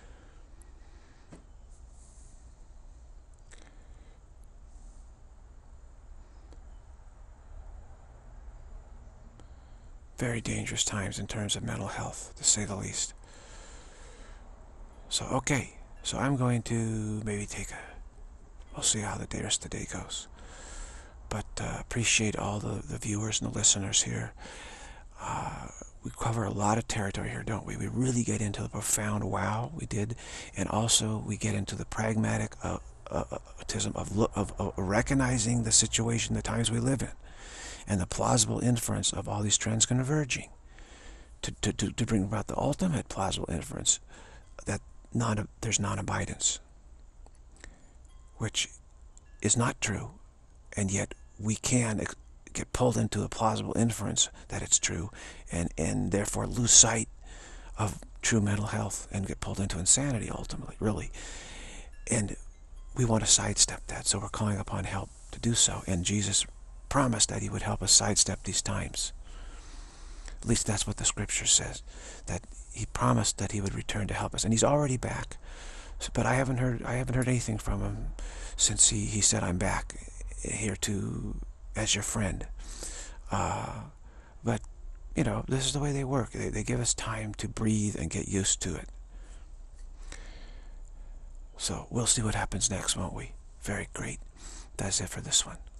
Very dangerous times in terms of mental health, to say the least. So, okay. So I'm going to maybe we'll see how the rest of the day goes. But appreciate all the viewers and the listeners here. We cover a lot of territory here, don't we? We really get into the profound wow, we did. And also we get into the pragmatic autism of recognizing the situation, the times we live in, and the plausible inference of all these trends converging to bring about the ultimate plausible inference that there's non-abidance, which is not true, and yet we can get pulled into a plausible inference that it's true, and therefore lose sight of true mental health and get pulled into insanity ultimately, really. And we want to sidestep that, so we're calling upon help to do so, and Jesus promised that he would help us sidestep these times. At least that's what the scripture says, that he promised that he would return to help us, and he's already back. But I haven't heard anything from him since he said, I'm back here as your friend. But this is the way they work. They give us time to breathe and get used to it. So we'll see what happens next, won't we? Very great. That's it for this one.